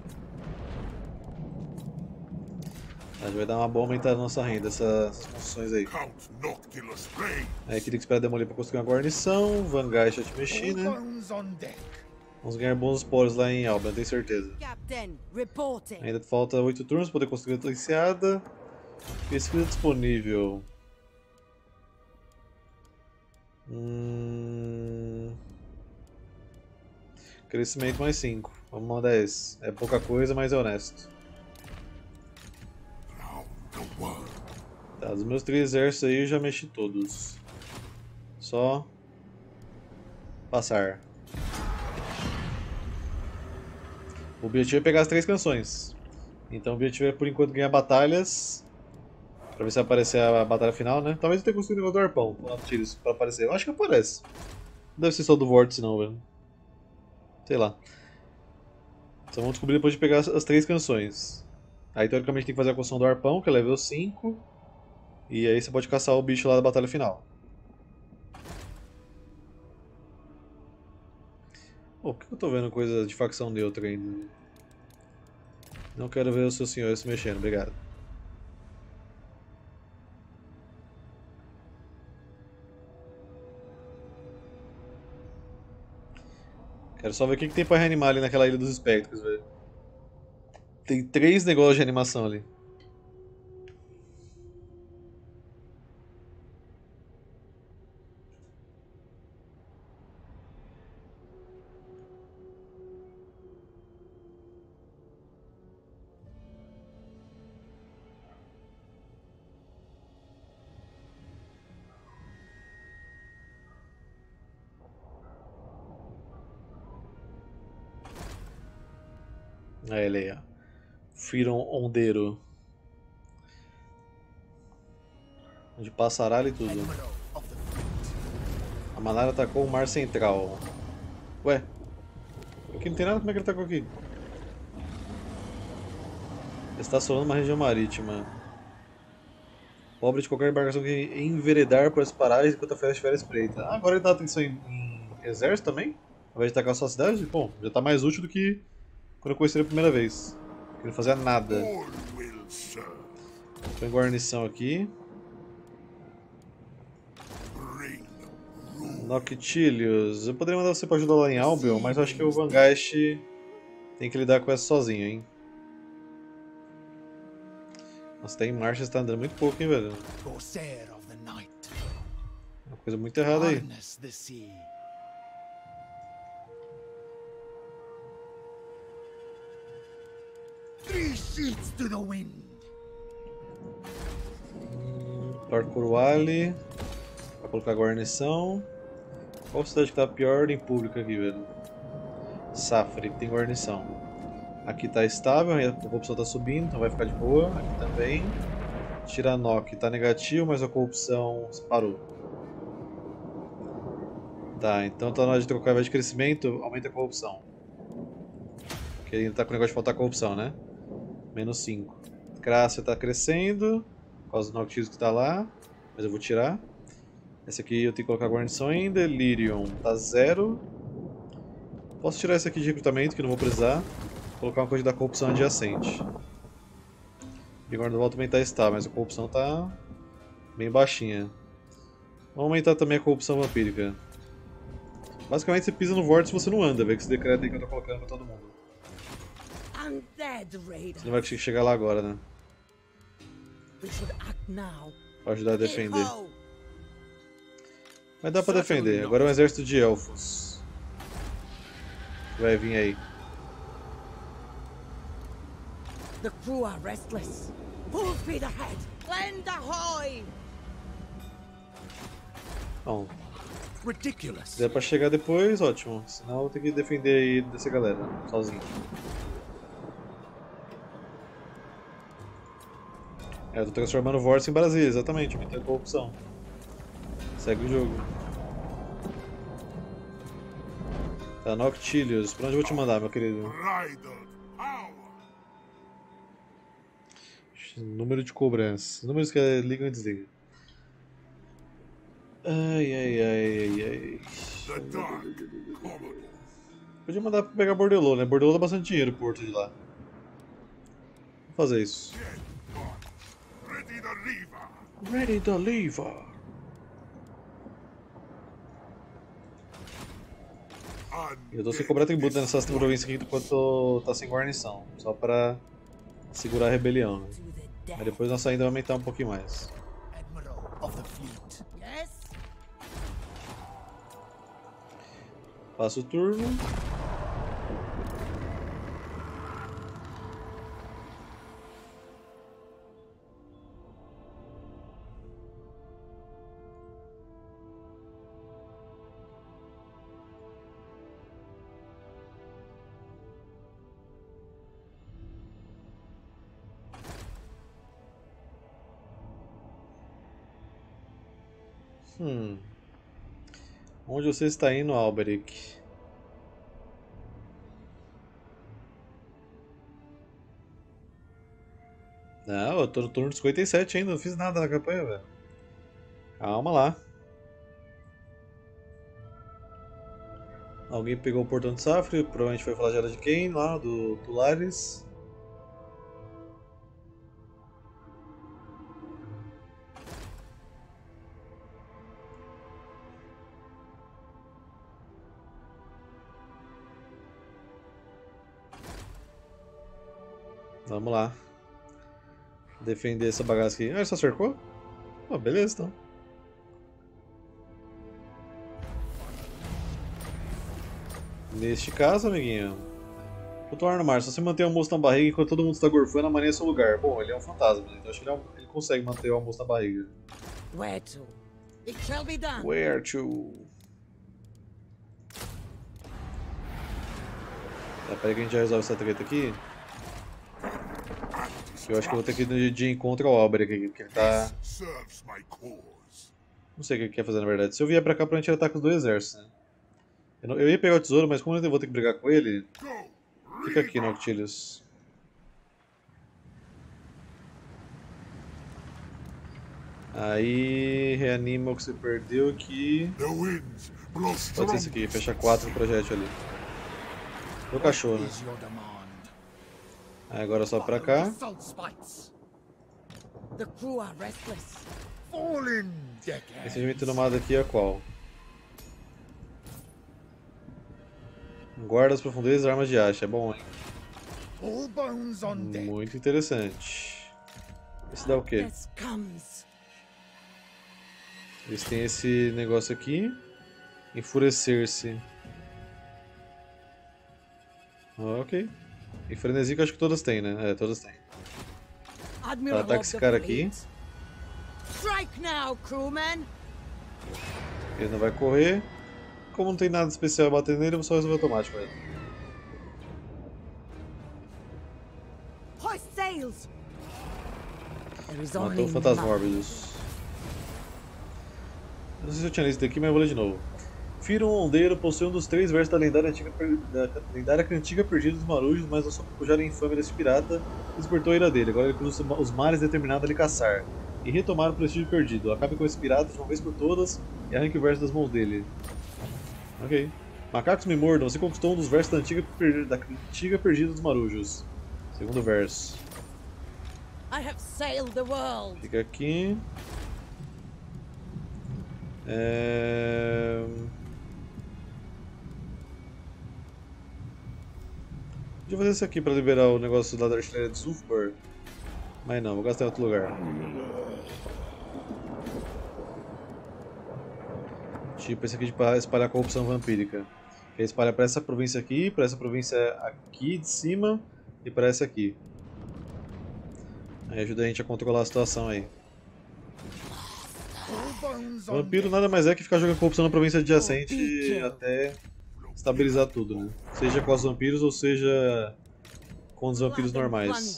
A gente vai dar uma boa aumentada na nossa renda, essas construções aí. Aí queria esperar demolir pra construir uma guarnição. Vanguard já te mexi, né? Vamos ganhar bons sporos lá em Alba, tenho certeza. Ainda falta oito turnos para poder construir a torrenciada. Pesquisa disponível. Hum... Crescimento mais cinco. Vamos mandar esse. É pouca coisa, mas é honesto. Tá, dos meus três exércitos aí eu já mexi todos. Só passar. O objetivo é pegar as três canções. Então o objetivo é por enquanto ganhar batalhas. Pra ver se vai aparecer a batalha final, né? Talvez eu tenha conseguido o negócio do arpão. Vou tirar isso pra aparecer. Eu acho que aparece. Não deve ser só do vórtice não, velho. Sei lá. Só vamos descobrir depois de pegar as três canções. Aí teoricamente tem que fazer a construção do arpão, que é level cinco. E aí você pode caçar o bicho lá da batalha final. Oh, por que eu tô vendo coisa de facção neutra ainda? Não quero ver os seus senhores se mexendo, obrigado. Quero só ver o que, que tem pra reanimar ali naquela ilha dos espectros, velho. Tem três negócios de animação ali. Aí ele aí, ó. Freedom Ondeiro. Onde passará e tudo. A Malara atacou o Mar Central. Ué? Aqui não tem nada? Como é que ele atacou aqui? Estacionando uma região marítima. Pobre de qualquer embarcação que enveredar por essas paragens enquanto a festa estiver espreita. Ah, agora ele dá atenção em, em exército também? Ao invés de atacar só a cidade? Bom, já tá mais útil do que quando eu conheci ele a primeira vez. Ele não fazia nada. Põe guarnição aqui. Noctilius. Eu poderia mandar você pra ajudar lá em Albion, mas eu acho que o Vanguard tem que lidar com essa sozinho, hein. Nossa, até em marcha está andando muito pouco, hein, velho. Uma coisa muito errada aí. Parkurwali. Vai colocar guarnição. Qual cidade que tá pior em público aqui, velho? Safri, que tem guarnição. Aqui tá estável, a corrupção tá subindo, então vai ficar de boa. Aqui também. Tiranok tá negativo, mas a corrupção parou. Tá, então tá na hora de trocar, ao invés de crescimento, aumenta a corrupção. Porque ainda tá com o negócio de faltar corrupção, né? Menos cinco. Crácia tá crescendo, por causa do Noctis que tá lá, mas eu vou tirar. Esse aqui eu tenho que colocar guarnição ainda. Delirium tá zero. Posso tirar esse aqui de recrutamento, que não vou precisar. Vou colocar uma coisa da corrupção adjacente. E agora do volta também tá estável, mas a corrupção tá bem baixinha. Vamos aumentar também a corrupção vampírica. Basicamente você pisa no vórtice e você não anda, vê que esse decreto aí que eu tô colocando pra todo mundo. Você não vai conseguir chegar lá agora, né? Pra ajudar a defender. Mas dá pra defender. Agora é um exército de elfos. Vai vir aí. The crew are restless. Full speed ahead. Lend ahoy! Bom. Se der pra chegar depois, ótimo. Senão eu vou ter que defender aí dessa galera, sozinho. É, eu tô transformando o Vórtice em Brasília, exatamente, aumentando a corrupção. Segue o jogo. Tá, Noctilius. Pra onde eu vou te mandar, meu querido? Número de cobrança. Números que ligam e desligam. Ai, ai, ai, ai, ai. Podia mandar pra pegar Bordelô, né? Bordelô dá bastante dinheiro pro porto de lá. Vou fazer isso. Ready to leave. Eu tô sem cobrar tributo nessas províncias aqui enquanto tá sem guarnição. Só pra segurar a rebelião, né? Mas depois nossa ainda vai aumentar um pouquinho mais. Passa o turno. Hum. Onde você está indo, Alberic? Não, eu tô no turno de cinquenta e sete ainda, não fiz nada na campanha, velho. Calma lá. Alguém pegou o portão de Safri, provavelmente foi falar de quem lá, do Tulares. Vamos lá. Defender essa bagaça aqui. Ah, ele só cercou? Oh, beleza, então. Neste caso, amiguinho, flutuar no mar. Se você manter o almoço na barriga enquanto todo mundo está gorfando, amanhã é seu lugar. Bom, ele é um fantasma, né? Então acho que ele, é um... ele consegue manter o almoço na barriga. Where to? It shall be done. Where to? Tá, peraí que a gente já resolve essa treta aqui. Eu acho que eu vou ter que ir de, de encontro ao Alberic aqui, porque ele tá... Não sei o que ele quer fazer na verdade. Se eu vier pra cá, provavelmente ele ataca os dois exércitos, né? Eu, não... eu ia pegar o tesouro, mas como eu vou ter que brigar com ele... Fica aqui, Noctilius. Aí... reanima o que você perdeu aqui... Pode ser esse aqui, fecha quatro no projétil ali. O cachorro, né? Aí agora só pra cá. Esse regimento nomado aqui é qual? Guarda as profundezas e armas de acha, é bom, hein? Muito interessante. Esse dá o quê? Eles têm esse negócio aqui. Enfurecer-se. Ok. E frenesi que eu acho que todas têm, né? É, todas têm. Tá, ataca esse cara aqui. Ele não vai correr. Como não tem nada especial batendo nele, eu vou só resolver automático. Né? Matou fantasmórbidos. Não sei se eu tinha lido isso daqui, mas eu vou ler de novo. Firo Ondeiro possui um dos três versos da lendária, antiga, da lendária cantiga perdida dos marujos, mas a sua pujar infame desse pirata despertou a ira dele. Agora ele cruza os mares determinado a lhe caçar e retomar o prestígio perdido. Acabe com esse pirata de uma vez por todas e arranque o verso das mãos dele. Ok. Macacos me mordam, você conquistou um dos versos da antiga, per... da antiga perdida dos marujos. Segundo verso. Fica aqui. É... Deixa eu fazer isso aqui pra liberar o negócio lá da artilharia de Sulfur. Mas não, vou gastar em outro lugar. Tipo esse aqui de espalhar corrupção vampírica. Que espalha pra essa província aqui, pra essa província aqui de cima e pra essa aqui. Aí ajuda a gente a controlar a situação aí. Vampiro nada mais é que ficar jogando corrupção na província adjacente até estabilizar tudo, né? Seja com os vampiros ou seja com os vampiros normais.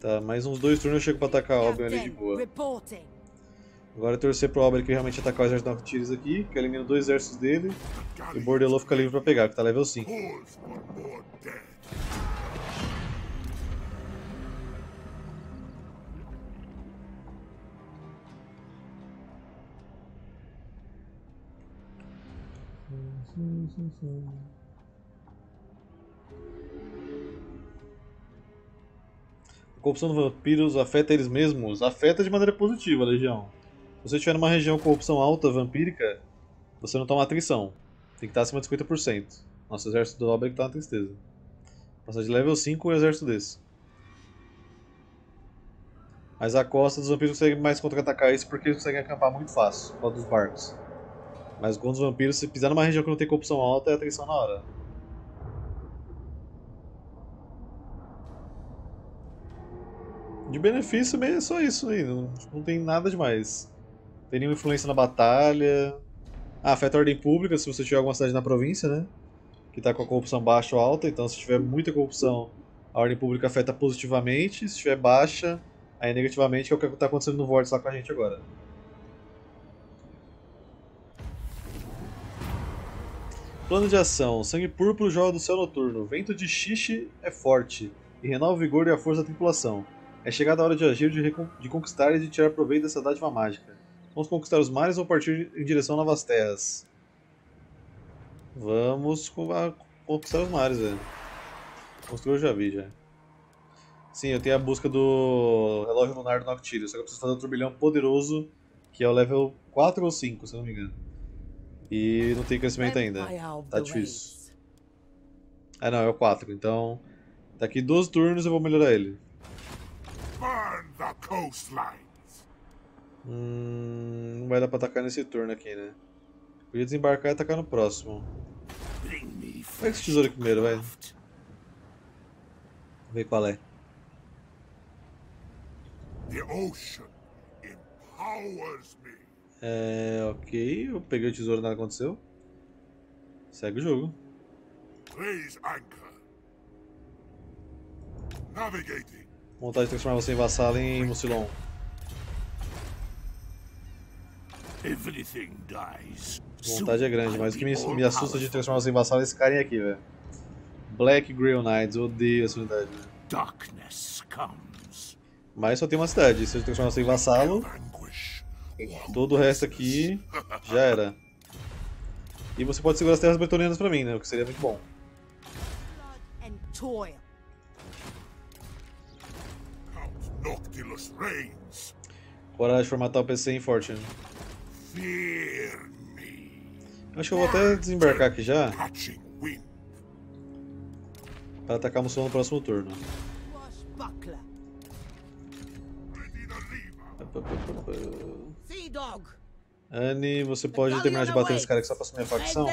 Tá, mais uns dois turnos eu chego pra atacar a Albion ali de boa. Agora é torcer pro Albion que realmente atacar o exército de Noctis aqui, que elimina dois exércitos dele. E o Bordelot fica livre pra pegar, que tá level cinco. A corrupção dos vampiros afeta eles mesmos? Afeta de maneira positiva, Legião. Se você estiver numa região com corrupção alta vampírica, você não toma atrição. Tem que estar acima de cinquenta por cento. Nosso exército do Albric tá na tristeza. Passar de level cinco um exército desse. Mas a costa dos vampiros consegue mais contra-atacar isso porque eles conseguem acampar muito fácil, por causa dos barcos. Mas com os vampiros, se pisar numa região que não tem corrupção alta, é atrição na hora. De benefício, é só isso aí, não, não tem nada demais. Não tem nenhuma influência na batalha. Ah, afeta a ordem pública se você tiver alguma cidade na província, né? Que está com a corrupção baixa ou alta, então se tiver muita corrupção, a ordem pública afeta positivamente. Se tiver baixa, aí negativamente, que é o que está acontecendo no Vórtice lá com a gente agora. Plano de ação. Sangue púrpuro joga do céu noturno. Vento de xixi é forte e renova o vigor e a força da tripulação. É chegada a hora de agir, de, de conquistar e de tirar proveito dessa dádiva mágica. Vamos conquistar os mares ou partir em direção a novas terras? Vamos conquistar os mares, velho. Construir eu já vi, já. Sim, eu tenho a busca do relógio lunar do Noctilus, só que eu preciso fazer um turbilhão poderoso, que é o level quatro ou cinco, se eu não me engano. E não tem crescimento ainda. Tá difícil. Ah não, é o quatro, então daqui doze turnos eu vou melhorar ele. Hum, não vai dar pra atacar nesse turno aqui, né? Podia desembarcar e atacar no próximo. Pega esse tesouro aqui primeiro, vai. Vamos ver qual é. É, ok, eu peguei o tesouro e nada aconteceu. Segue o jogo. Vontade de transformar você em vassalo em Mucilon. Vontade é grande, mas o que me, me assusta de transformar você em vassalo é esse carinha aqui, velho. Black Grail Knights, eu odeio essa unidade, velho. Mas só tem uma cidade, se eu transformar você em vassalo, todo o resto aqui já era. E você pode segurar as terras bretonianas pra mim, né? O que seria muito bom. Coragem de formatar o P C em Fortune. Acho que eu vou até desembarcar aqui já para atacar o Mucilon no próximo turno. Annie, você pode terminar de bater nesse cara aqui só pra assumir a facção?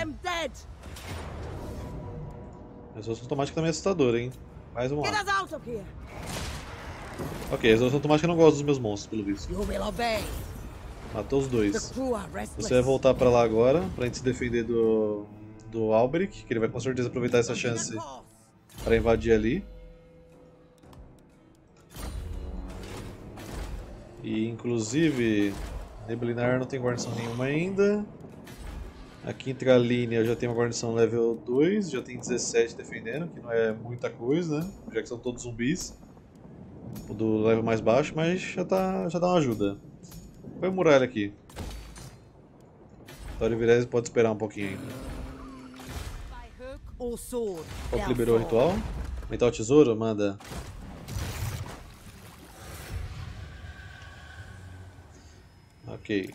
A resolução automática também é assustadora, hein? Mais um lado. Ok, a resolução automática não gosta dos meus monstros, pelo visto. Matou os dois. Você vai voltar pra lá agora, pra gente se defender do, do Albric, que ele vai com certeza aproveitar essa chance pra invadir ali. E inclusive, Neblinar não tem guarnição nenhuma ainda. Aqui entre a linha eu já tenho uma guarnição level dois, já tem dezessete defendendo, que não é muita coisa, né? Já que são todos zumbis. O do level mais baixo, mas já, tá, já dá uma ajuda. Põe a muralha aqui. Tori Virese pode esperar um pouquinho ainda. Qual que liberou o ritual? Aumentar o tesouro? Manda. Ok.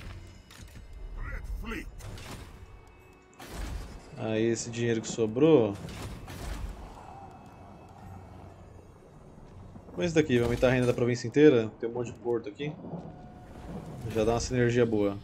Aí esse dinheiro que sobrou. Com esse daqui, vai aumentar a renda da província inteira. Tem um monte de porto aqui. Já dá uma sinergia boa.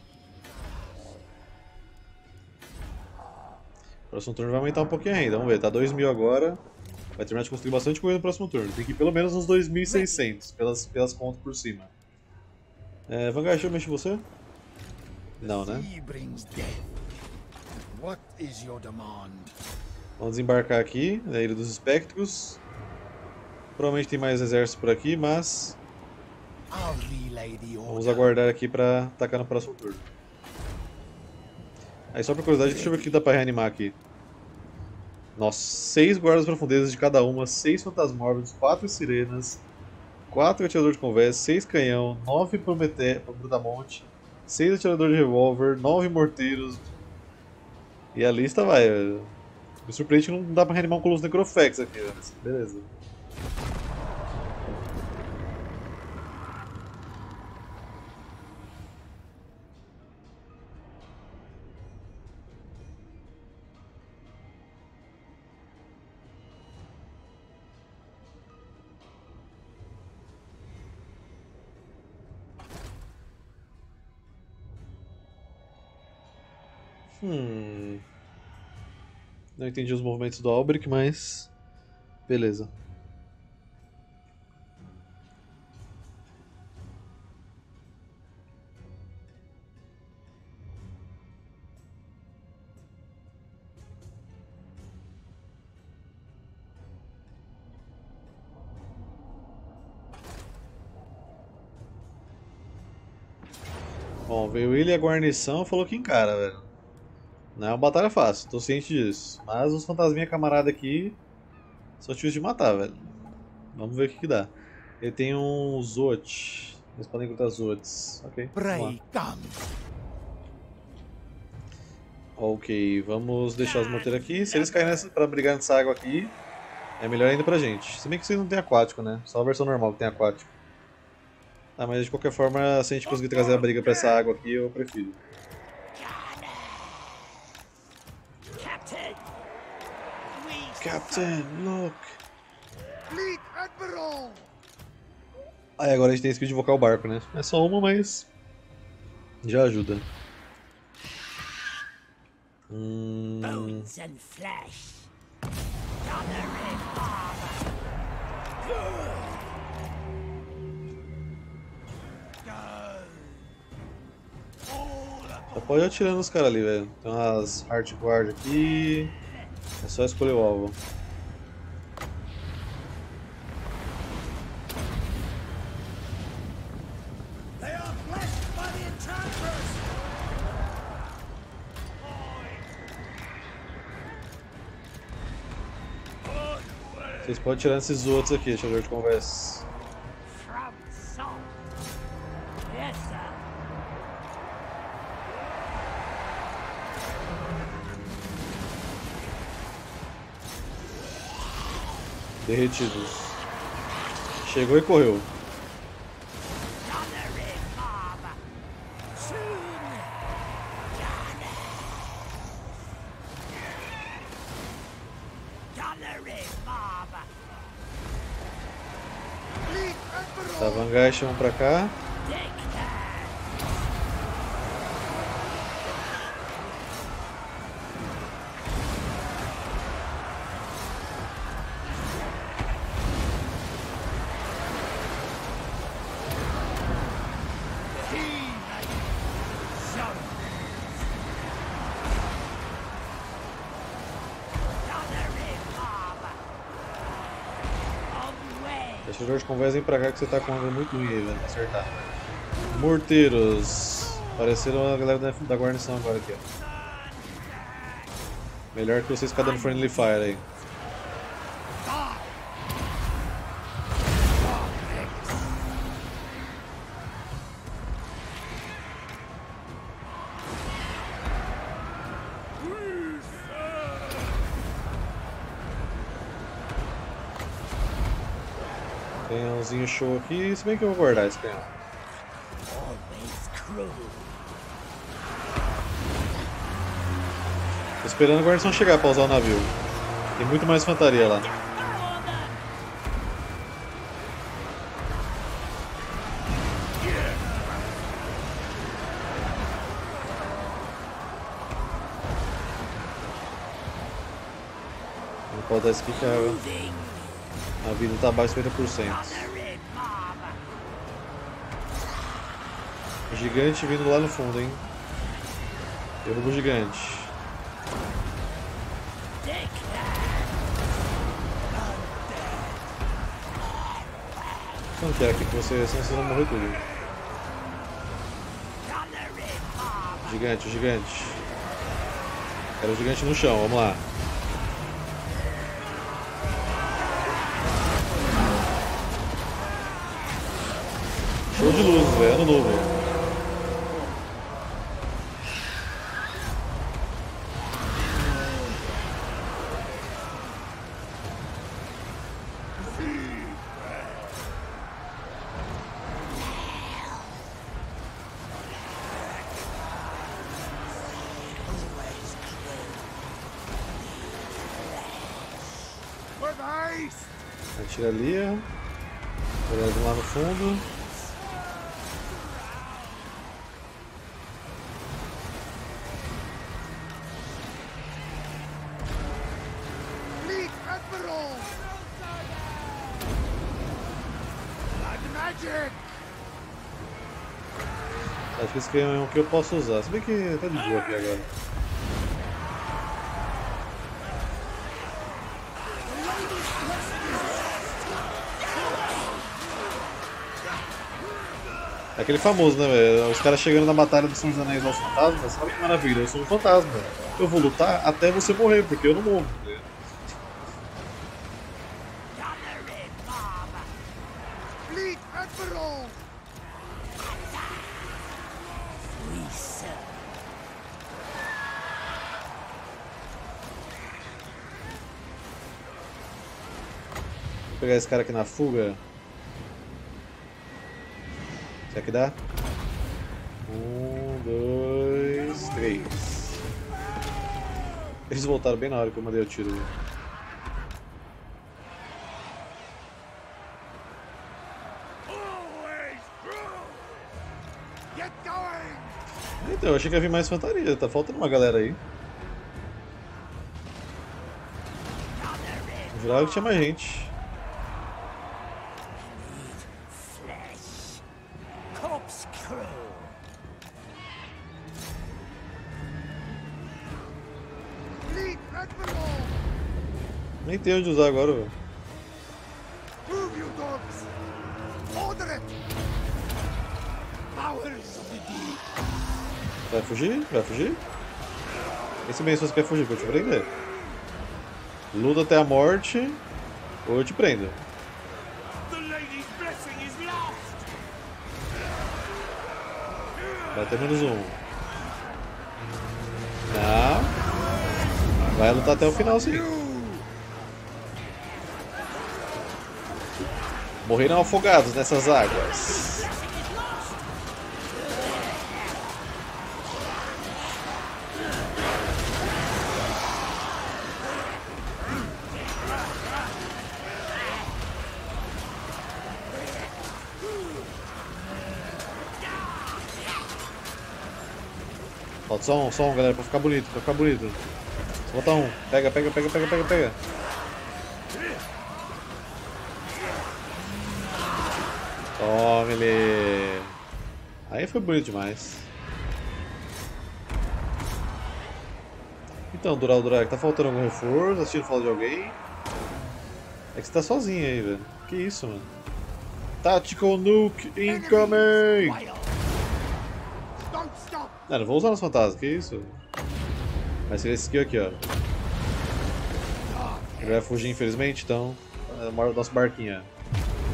Próximo turno vai aumentar um pouquinho ainda. Vamos ver, tá dois mil agora. Vai terminar de construir bastante coisa no próximo turno. Tem que ir pelo menos uns dois mil e seiscentos pelas, pelas contas por cima. É, Vanguard, deixa eu mexer em você? Não, né? Vamos desembarcar aqui na Ilha dos Espectros. Provavelmente tem mais exército por aqui, mas vamos aguardar aqui pra atacar no próximo turno. Aí só por curiosidade, deixa eu ver o que dá pra reanimar aqui. Nossa, seis guardas profundezas de cada uma, seis fantasmórbidos, quatro sirenas, quatro atiradores de convés, seis canhão, nove brutamonte, seis atiradores de revólver, nove morteiros. E a lista vai. Me surpreende que não dá pra reanimar um Colosso Necrofex aqui, mas beleza. Hum... Não entendi os movimentos do Albric, mas... beleza. Bom, veio ele e a guarnição falou que encara, velho. Não é uma batalha fácil, tô ciente disso. Mas os fantasminha camarada aqui são difíceis de matar, velho. Vamos ver o que, que dá. Ele tem um Zot. Eles podem encontrar Zots. Ok, vamos lá. Ok, vamos deixar os morteiros aqui. Se eles caírem nessa, pra brigar nessa água aqui, é melhor ainda pra gente. Se bem que vocês não tem aquático, né? Só a versão normal que tem aquático. Ah, mas de qualquer forma, se a gente conseguir trazer a briga pra essa água aqui, eu prefiro. Captain, look! Aí agora a gente tem que invocar o barco, né? É só uma, mas já ajuda. Hum... Só pode ir atirando os caras ali, velho. Tem umas Heart Guard aqui. É só escolher o alvo. Vocês podem tirar esses outros aqui, deixa eu ver de conversa. Derretidos. Chegou e correu. Tá, Vanguard, vamos pra cá. Deixa o Jorge Convés vir pra cá que você tá com um ângulo muito ruim aí, velho, pra acertar. Morteiros. Apareceram a galera da, da guarnição agora aqui, ó. Melhor que vocês ficar dando friendly fire aí. Canhãozinho show aqui, se bem que eu vou guardar esse canhão. Tô esperando a guarnição chegar pra usar o navio. Tem muito mais infantaria lá. Vou pautar isso aqui que a, a vida tá abaixo de cinquenta por cento. Gigante vindo lá no fundo, hein? Derruba o gigante. Não quero aqui que você, senão vocês vão morrer tudo. Gigante, gigante. Quero o gigante no chão, vamos lá. Show de luz, velho, ano novo. Atira ali, ó. Olhando lá no fundo. Acho que esse aqui é um que eu posso usar. Se bem que tá de boa aqui agora. É aquele famoso, né, velho? Os caras chegando na batalha do Senhor dos Anéis aos fantasmas, olha que maravilha, eu sou um fantasma. Eu vou lutar até você morrer, porque eu não morro. Vou pegar esse cara aqui na fuga. Será que dá? Um, dois, três. Eles voltaram bem na hora que eu mandei o tiro. Então, eu achei que ia vir mais infantaria. Tá faltando uma galera aí. Eu jurava que tinha mais gente. Nem tem onde usar agora, velho. Vai fugir? Vai fugir? Pense bem se você quer fugir, pra eu te prender. Luta até a morte, ou eu te prendo. Vai ter menos um. Não. Vai lutar até o final, sim. Morreram afogados nessas águas. Falta só um, só um, galera, pra ficar bonito, pra ficar bonito. Só botar um. Pega, pega, pega, pega, pega, pega. Toma ele. Aí foi bonito demais. Então, Dural Dural, tá faltando algum reforço? Assistindo falta de alguém? É que você tá sozinho aí, velho. Que isso, mano? Tactical Nuke incoming! Não, não vou usar nos fantasmas, que isso? Vai ser esse skill aqui, ó. Ele vai fugir, infelizmente, então. É o nosso barquinho, ó.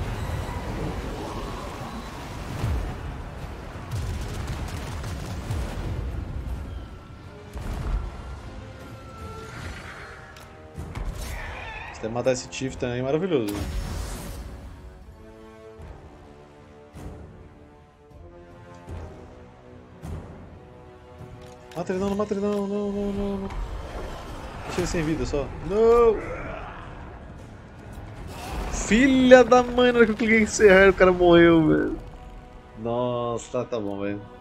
Se tem que matar esse Chief também é maravilhoso. Mata ele não, não mata ele não, não, não, não, não. Deixa ele sem vida só. Não! Filha da mãe, na hora que eu cliquei em encerrar, o cara morreu, velho. Nossa, tá, tá bom, velho.